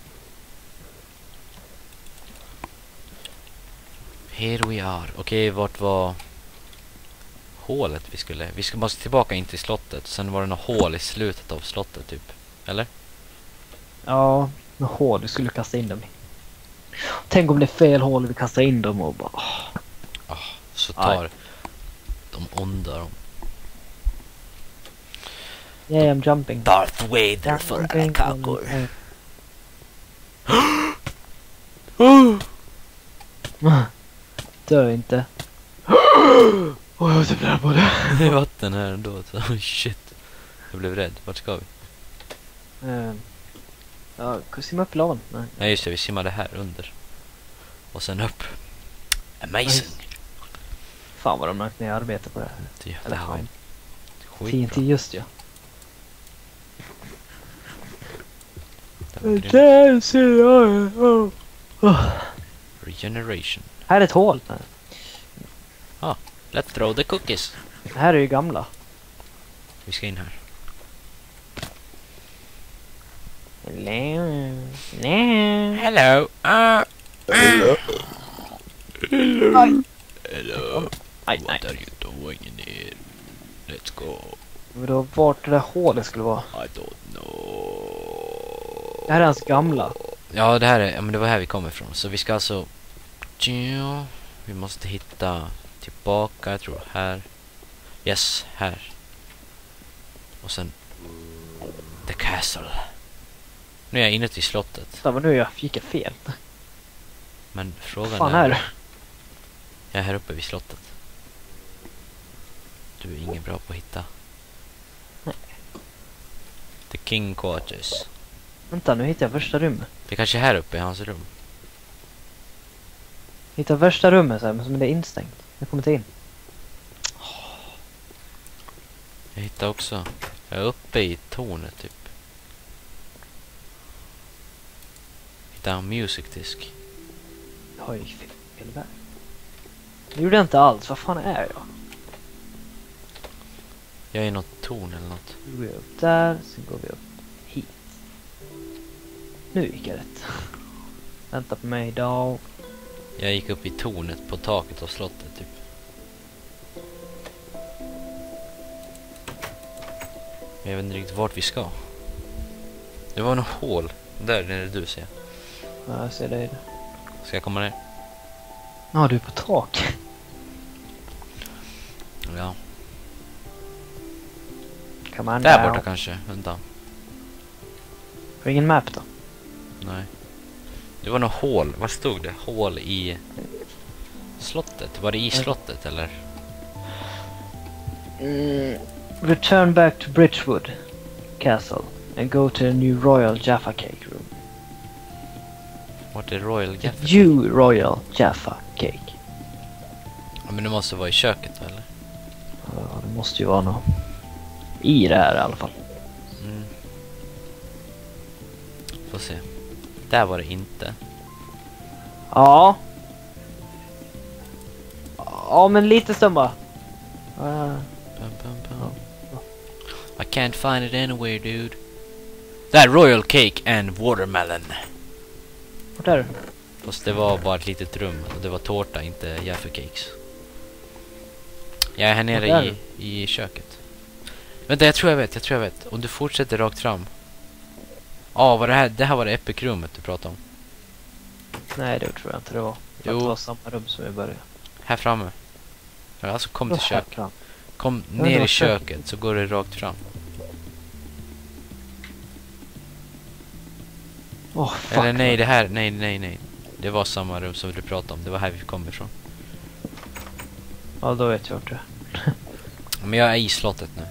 Here we are. Okej, vart var hålet vi skulle? Vi ska måste tillbaka in till slottet. Sen var det något hål i slutet av slottet typ. Eller? Ja, med hål vi skulle kasta in dem i. Tänk om det är fel hål vi kastar in dem och bara... åh. Så tar de onda dem. Yeah, I'm jumping. Darth Vader för alla kakor. Dö inte. Åh, jag var typ nära på det. Det är vatten här ändå. Så, oh, shit. Jag blev rädd. Vart ska vi? Uh, ja, simma upp i lavan. Nej. Nej just det, vi simmade här under. Och sen upp. Amazing. Fan vad de lagt ner arbete på det här. Det är Eller jättebra. han. Skitbra. T N T, just ja. Det var grymt. Oh. Regeneration. Här är ett hål. Nej. Let's throw the cookies. Det här är ju gamla. Vi ska in här. Nej. Nej. Hello. Uh, Hello. Aj. hello. Aj, What nej. are you doing in here? Let's go. Men då vart det där hålet skulle vara. I don't know. Det här är hans gamla. Ja, det här är, ja, men det var här vi kommer ifrån. Så vi ska alltså... Tja, vi måste hitta tillbaka, jag tror här. Yes, här. Och sen... The castle. Nu är jag inne till slottet. Så var nu jag gick jag fel. Men frågan Vad fan är det? Jag är här uppe vid slottet. Du är ingen bra på att hitta. Nej. The King Quarters. Vänta, nu hittar jag första rummet. Det kanske är här uppe i hans rum. Hittar första rummet så här, men som det är instängt. Jag kommer inte in. Jag hittar också. Jag är uppe i tornet typ. Hittar en music disk. Jag har ju fel, fel väg. Det gjorde jag inte alls. Vad fan är jag? Jag är i något torn eller något. Nu går vi upp där, sen går vi upp hit. Nu gick jag rätt. Vänta på mig idag. Jag gick upp i tornet på taket av slottet typ. Men jag vet inte riktigt vart vi ska. Det var något hål. Där nere du ser. Ja, jag ser dig. Ska jag komma ner? Ja, du är på tak. Ja. Come on Där down. borta kanske. Vänta. Har du ingen map då? Nej. Det var något hål. Vad stod det? Hål i slottet. Var det i slottet eller? Mm. Return back to Bridgewood Castle and go to the new Royal Jaffa Cake room. Vart är Royal The Jaffa? new Royal Jaffa Cake. Ja, men det måste vara i köket eller? Ja, det måste ju vara något i det här i alla fall. Mm. Får se. Där var det inte. Ja. Ja, men lite stund bara. Uh, Bum, bum, bum. I can't find it anywhere, dude. That Royal Cake and Watermelon. vart är du? Fast det var bara ett litet rum och det var tårta, inte Jaffa Cakes. Jag är här nere Vart är i, i köket. Vänta, jag tror jag vet, jag tror jag vet. Om du fortsätter rakt fram. Ja, vad det här, det här var det Epic-rummet du pratade om. Nej, det tror jag inte det var. För Jo. att det var samma rum som vi började. Här framme. Ja, alltså kom till Då här köket. fram. Kom Ja, det ner var i köket så går det rakt fram. Åh, fuck. Eller nej, det här, nej, nej, nej. Det var samma rum som du pratade om. Det var här vi kom ifrån. Ja, då vet jag vart det är. Men jag är i slottet nu.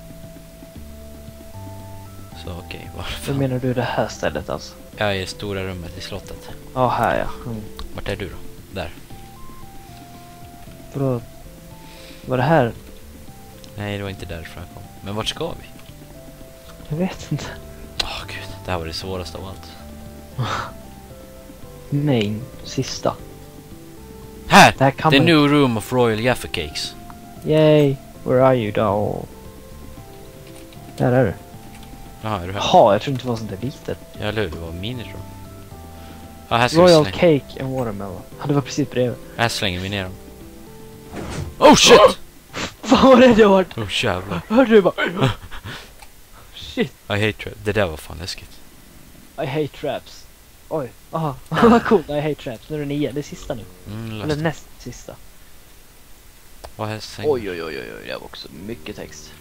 Så okej, okay, Hur varför? menar du det här stället alltså? Jag är i det stora rummet i slottet. Ja, här ja. Mm. Vart är du då? Där. Vadå? Var det här? Nej, det var inte därifrån jag kom. Men vart ska vi? Jag vet inte. Åh gud, det här var det svåraste av allt. Main, sista. Här! Det här kan The man... new room of Royal Jaffa Cakes. Yay! Where are you då? Där är du. Jaha, är du här? Jaha, jag trodde inte det var sånt där litet. Ja, eller hur? Det var minirum. Ja, här ska Royal vi slänga. Cake and Watermelon. Ja, det var precis bredvid. Här slänger vi ner dem. Oh shit! Fan vad rädd jag var. Oh jävlar. Hörde du bara... Shit, I hate trap. Det där var fan läskigt. I hate traps. Oj, aha. Vad coolt, I hate traps. Nu är det nio, det är sista nu. Mm, Eller löst. näst sista. Vad här slänger? Oj, oj, oj, oj, oj, det var också mycket text.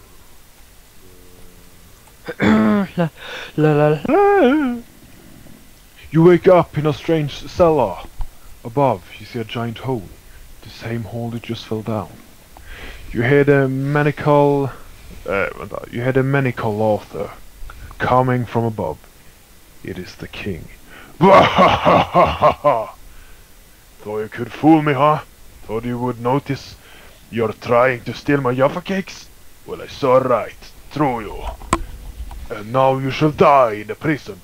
la, la, la, la. You wake up in a strange cellar. Above, you see a giant hole. The same hole that just fell down. You hear the maniacal... Uh, vänta. You hear the maniacal laughter coming from above. It is the king. Thought you could fool me, huh? Thought you would notice you're trying to steal my Jaffa Cakes? Well, I saw right through you. And now you shall die in the prison.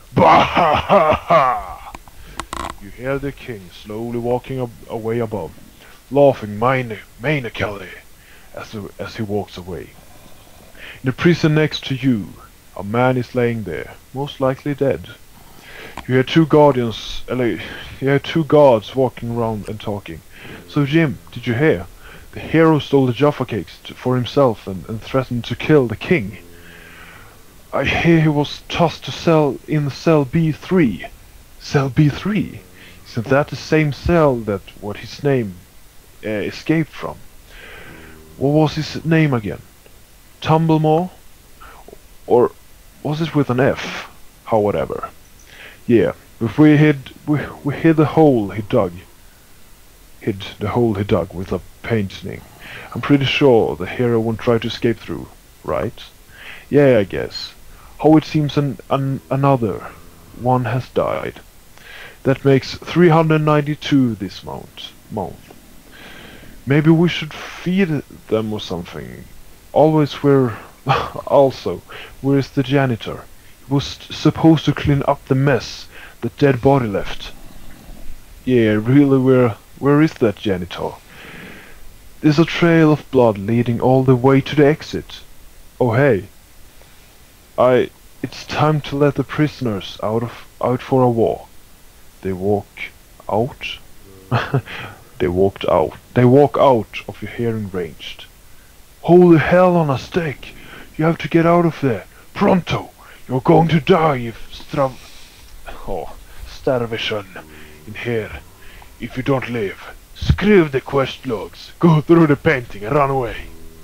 You hear the king slowly walking ab away above, laughing mani maniacally as, as he walks away. In the prison next to you, a man is laying there, most likely dead. You hear two guardians, uh, you hear two guards walking around and talking. So Jim, did you hear? The hero stole the Jaffa Cakes to, for himself and, and threatened to kill the king. I hear he was tossed to cell in cell B three. Cell B three? Isn't that the same cell that what his name uh, escaped from? What was his name again? Tumblemore? Or was it with an F? How whatever. Yeah, if we hid we we hid the hole he dug. Hid the hole he dug with a painting. I'm pretty sure the hero won't try to escape through, right? Yeah, I guess. How it seems an, an another one has died. That makes three hundred ninety-two this month. Month. Maybe we should feed them or something. Always where. Also, where is the janitor? He was supposed to clean up the mess the dead body left. Yeah, really, where where is that janitor? There's a trail of blood leading all the way to the exit. Oh hey. I it's time to let the prisoners out of out for a walk. They walk out? They walked out. They walk out of your hearing range. Holy hell on a stick! You have to get out of there. Pronto! You're going to die if strav... Oh, starvation in here. If you don't live. Skriv the quest logs. Go through the painting and run away.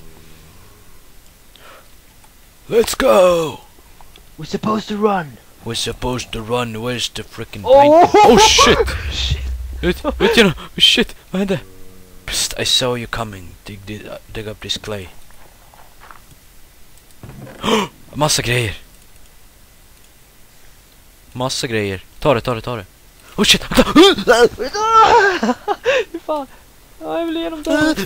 Let's go! We're supposed to run. We're supposed to run. Where's the freaking Oh! paint? Oh shit! Shit. Ut, ut genom! Oh shit! Vad hände? Psst, I saw you coming. Dig, dig, dig up this clay. Massa grejer. Massa grejer. Ta det, ta det, ta det. Oh shit! Fy fan. Ja, jag vill igenom det.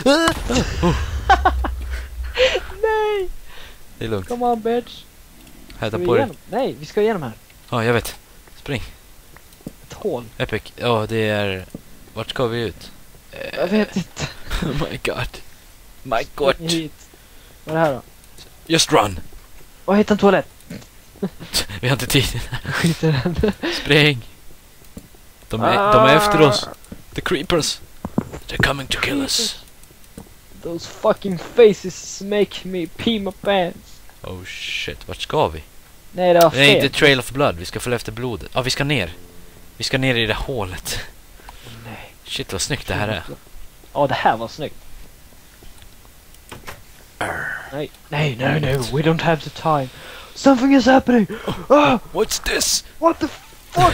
Nej. Det är lugnt. Come on, bitch. Häta Ska vi på det. igenom? Nej, vi ska igenom här. Ja, jag vet. Spring. Ett hål. Epic. Ja, det är... Vart ska vi ut? Jag vet inte. Oh my god. My god. Spring hit. Vad är det här då? Just run. Åh, hitta en toalett. Vi har inte tid. Skit i den. Spring. De är, de är efter oss. The creepers. They're coming to kill us. Those fucking faces make me pee my pants. Oh shit, vart ska vi? Nej, det var Det är fel. inte trail of blood, vi ska följa efter blodet. Ja, vi ska ner. Vi ska ner i det hålet. Nej. Shit, vad snyggt det här är. Ja, det här var snyggt. Nej, nej, nej, nej. We don't have the time. Something is happening. Ah, What's this? what the fuck?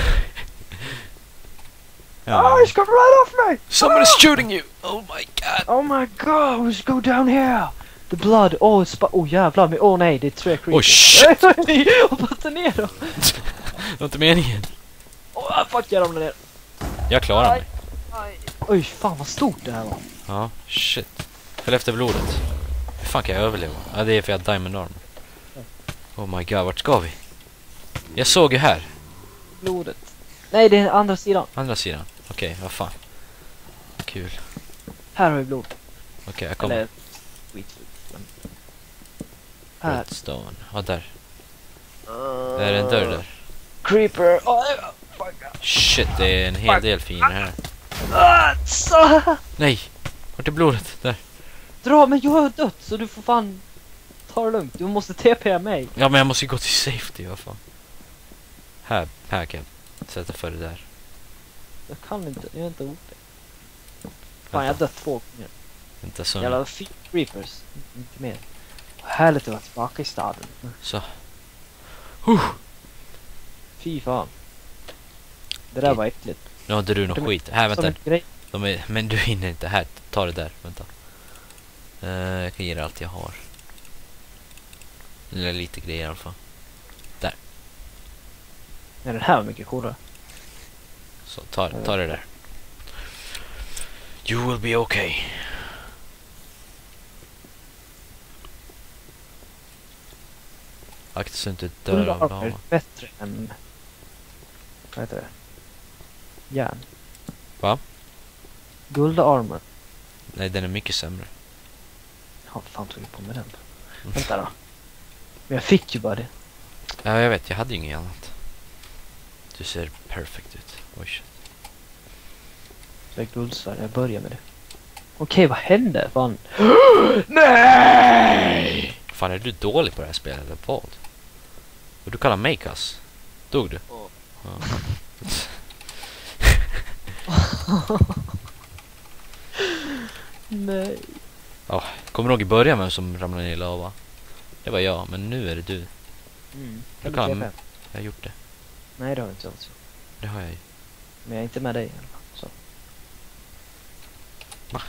Ja. Oh, he's got right off me. Someone is shooting you! Oh my god! Oh my god, let's go down here. The blood. Oh, it's oh jävlar. Men oh nej, det är tre creepers. Oh shit! Hoppa ner då. Det var inte meningen. Oh, fuck, jag ramlade ner. Jag klarar mig. Aj. Oj, fan vad stort det här var. Ja, shit. Följ efter blodet. Hur fan kan jag överleva? Ja, det är för jag har diamond armor. Oh my god, vart ska vi? Jag såg ju här. Blodet. Nej, det är andra sidan. Andra sidan. Okej, vad fan. Kul. Här har vi blod. Okej, jag kommer. Eller skit. Men... Här. Redstone. Ja, där. Det är en dörr där. Creeper. Oh, fuck. Shit, det är en hel del fiender här. Ah, så. Nej! Vart är blodet? Där. Dra, men jag har dött så du får fan ta det lugnt. Du måste T P mig. Ja, men jag måste ju gå till safety, vad fan. Här, här kan jag sätta för det där. Jag kan inte, jag har inte gjort det. Fan, jag har dött två gånger. Inte så. Jävla fyra creepers. Inte mer. Härligt att vara tillbaka i staden. Så. Huh. Fy fan. Det där var äckligt. Nu har inte du något De- skit. Här, Som vänta. en grej. De är, men du hinner inte. Här, ta det där. Vänta. Uh, jag kan ge dig allt jag har. Eller lite grejer i alla fall. Nej, den här var mycket coolare. Så ta, ta det där. You will be okay. Akta så inte dör Guld av armor är lava. bättre än... Vad heter det? Järn. Va? Guld armor. Nej, den är mycket sämre. Ja, fan tog jag på med den. Mm. Vänta då. Men jag fick ju bara det. Ja, jag vet. Jag hade ju inget annat. Du ser perfekt ut. Oj, shit. Så jag guldsvärd, jag börjar med det. Okej, vad hände? Fan. Nej! Fan, är du dålig på det här spelet eller vad? Och du kallar mig kass? Dog du? Ja. Ja. Nej. Ja, kommer du ihåg i början vem som ramlade ner i lava? Det var jag, men nu är det du. Mm. Jag kan- Jag har gjort det. Nej, det har jag inte alls. Det har jag ju. Men jag är inte med dig i alla fall. Så. Va?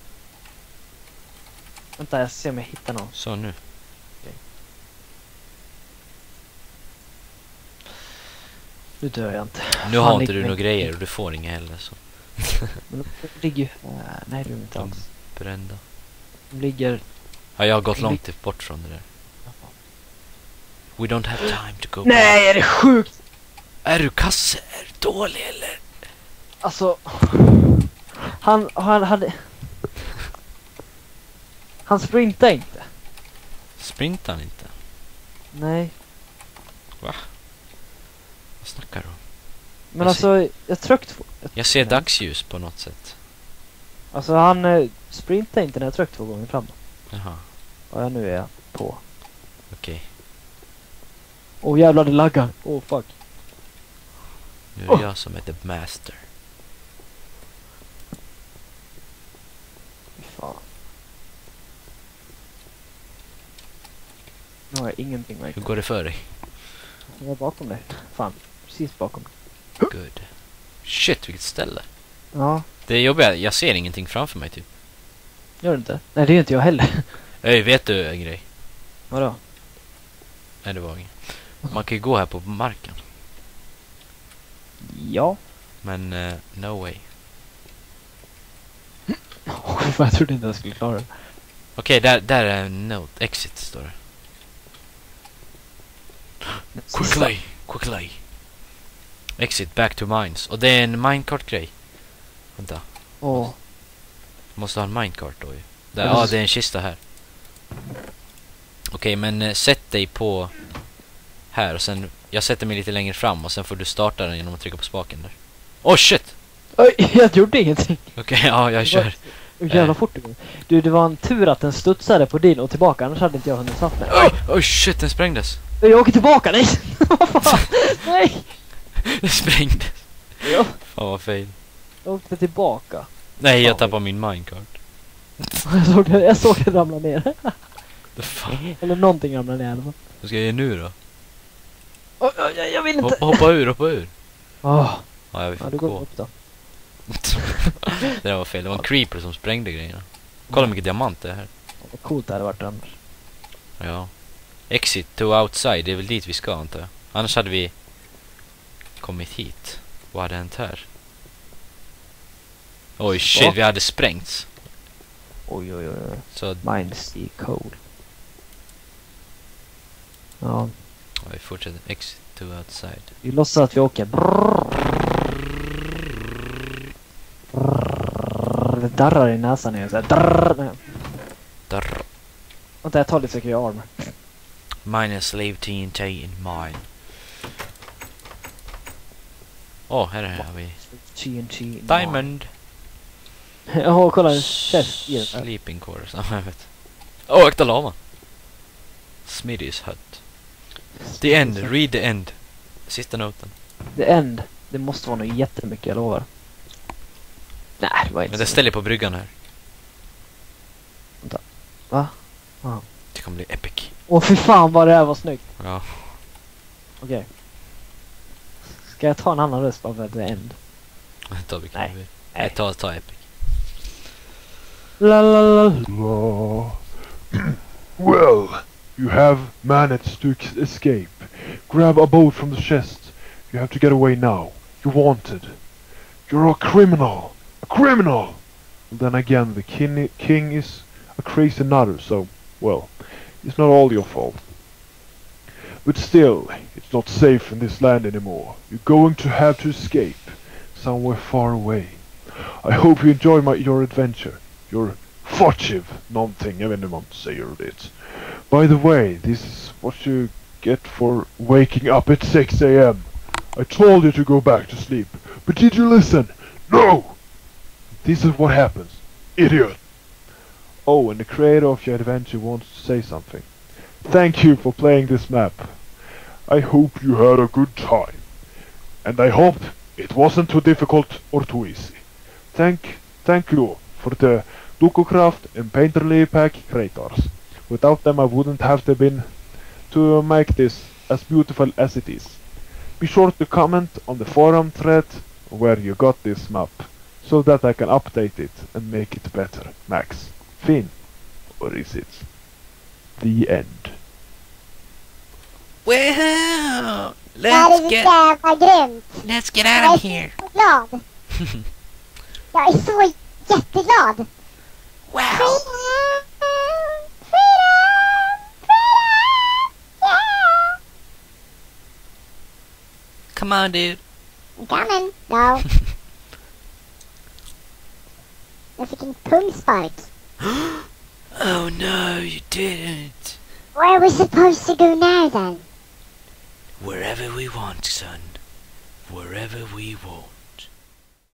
Vänta, jag ser om jag hittar någon. Så nu. Nu dör jag inte. Nu Fan, har inte ligger du mig- några grejer och du får inga heller så. Men de ligger ju... Äh, nej, det är de inte De alls. brända. De ligger... Ja, jag har gått De långt bort från det där. We don't have time to go back. Nej, är det sjukt? Är du kasse? Är du dålig eller? Alltså... Han, han hade... Han sprintade inte. Sprintar han inte? Nej. Vad snackar du om? Men Jag alltså, jag tryckte... Jag, Jag ser dagsljus på något sätt. alltså, han eh, sprintade inte när jag tryckte två gånger fram. Jaha. Och ja, nu är jag på. Okej, Åh oh, jävlar, det laggar. Åh oh, fuck. nu är det jag som är the master. Fy fan. Nu har jag ingenting Hur verkligen. går det för dig? Jag är bakom dig. Fan, precis bakom. Good. Shit, vilket ställe. Ja, Det är jobbigt, jag ser ingenting framför mig typ. gör du inte? Nej, det är inte jag heller. Öj, vet du en grej? Vadå? Nej, det var inget. Man kan ju gå här på marken. Ja. Men uh, no way. Oh, jag trodde inte jag skulle klara det. Okej, där, där är en note. Exit står det. Quickly, quickly. Exit back to mines. Och det är en minecart-grej. Vänta, Åh. måste ha en minecart då ju. Där, Ja, ja, det- det är en kista här. Okej, men uh, sätt dig på här och sen jag sätter mig lite längre fram och sen får du starta den genom att trycka på spaken där. Oh shit! Oj, jag gjorde ingenting. Okej, ja, jag kör. Hur jävla Eh. fort det går. Du, det var en tur att den studsade på din och tillbaka, annars hade inte jag hunnit satt mig. Oj, oj shit, den sprängdes. Jag åker tillbaka, nej! Vad fan? Nej! Den sprängdes. Ja, Fan vad fel. jag åkte tillbaka. Nej, jag Fan. tappade min minecart. Jag såg det, jag såg det ramla ner. The fuck? Eller någonting ramla ner i alla fall. Vad ska jag göra nu då? Oj, oj, oj, jag vill inte. Hoppa, hoppa ur, hoppa ur. Åh, Ja, jag vill ja, du få går gå. upp då. Det där var fel. Det var en creeper som sprängde grejerna. Kolla hur mycket diamant det är här. Vad coolt det hade varit annars. Ja. Exit to outside. Det är väl dit vi ska, antar jag. Annars hade vi kommit hit. Vad hade hänt här? Oj, shit. Va? Vi hade sprängts. Oj, oj, oj, oj. Så Mines i coal. Ja, ja, vi fortsätter. Exit to outside. vi låtsas att vi åker. Brrr. Brrr. Det darrar i näsan när jag säger drrr. Nej. Darr. Vänta, jag tar lite så jag kan göra armor. Minus leave T N T in mine. Åh, oh, här är här vi. T N T. Diamond. Ja, kolla en chest i den här. Sleeping quarters. Ja, jag vet. Åh, oh, äkta lama. Smitty's hut. The end. Read the end. Sista noten. The end. Det måste vara något jättemycket, jag lovar. Nej, det var inte Men det så. ställer på bryggan här. Va? Ja. Det kommer bli epic. Åh, fy fan vad det här var snyggt. Ja. Okej. Ska jag ta en annan röst bara för att det är end? Ta vilken Nej. du vill. Nej, ta, ta epic. La la la. La. Well, you have managed to ex- escape. Grab a boat from the chest. You have to get away now. You're wanted. You're a criminal. A criminal! Then again, the king, king is a crazy nutter, so, well, it's not all your fault. But still, it's not safe in this land anymore. You're going to have to escape somewhere far away. I hope you enjoy my, your adventure. Your fortune, någonting, jag vet inte om man säger det. By the way, this is what you get for waking up at six a m I told you to go back to sleep, but did you listen? No! This is what happens, idiot! Oh, and the creator of your adventure wants to say something. Thank you for playing this map. I hope you had a good time. And I hope it wasn't too difficult or too easy. Thank, thank you for the Dukokraft and Painterly Pack creators. Without them I wouldn't have to been to make this as beautiful as it is. Be sure to comment on the forum thread where you got this map, so that I can update it and make it better. Max. Fin. Or is it? The end. Well, Ja, det let's är get jävla grymt. let's get Jag out of är here. så glad. Jag är så jätteglad. Wow. Freedom! Freedom! Freedom! Yeah! Come on, dude. I'm coming. No. Jag fick en pungspark. Oh no, you didn't. Where are we supposed to go now then? Wherever we want, son. Wherever we want.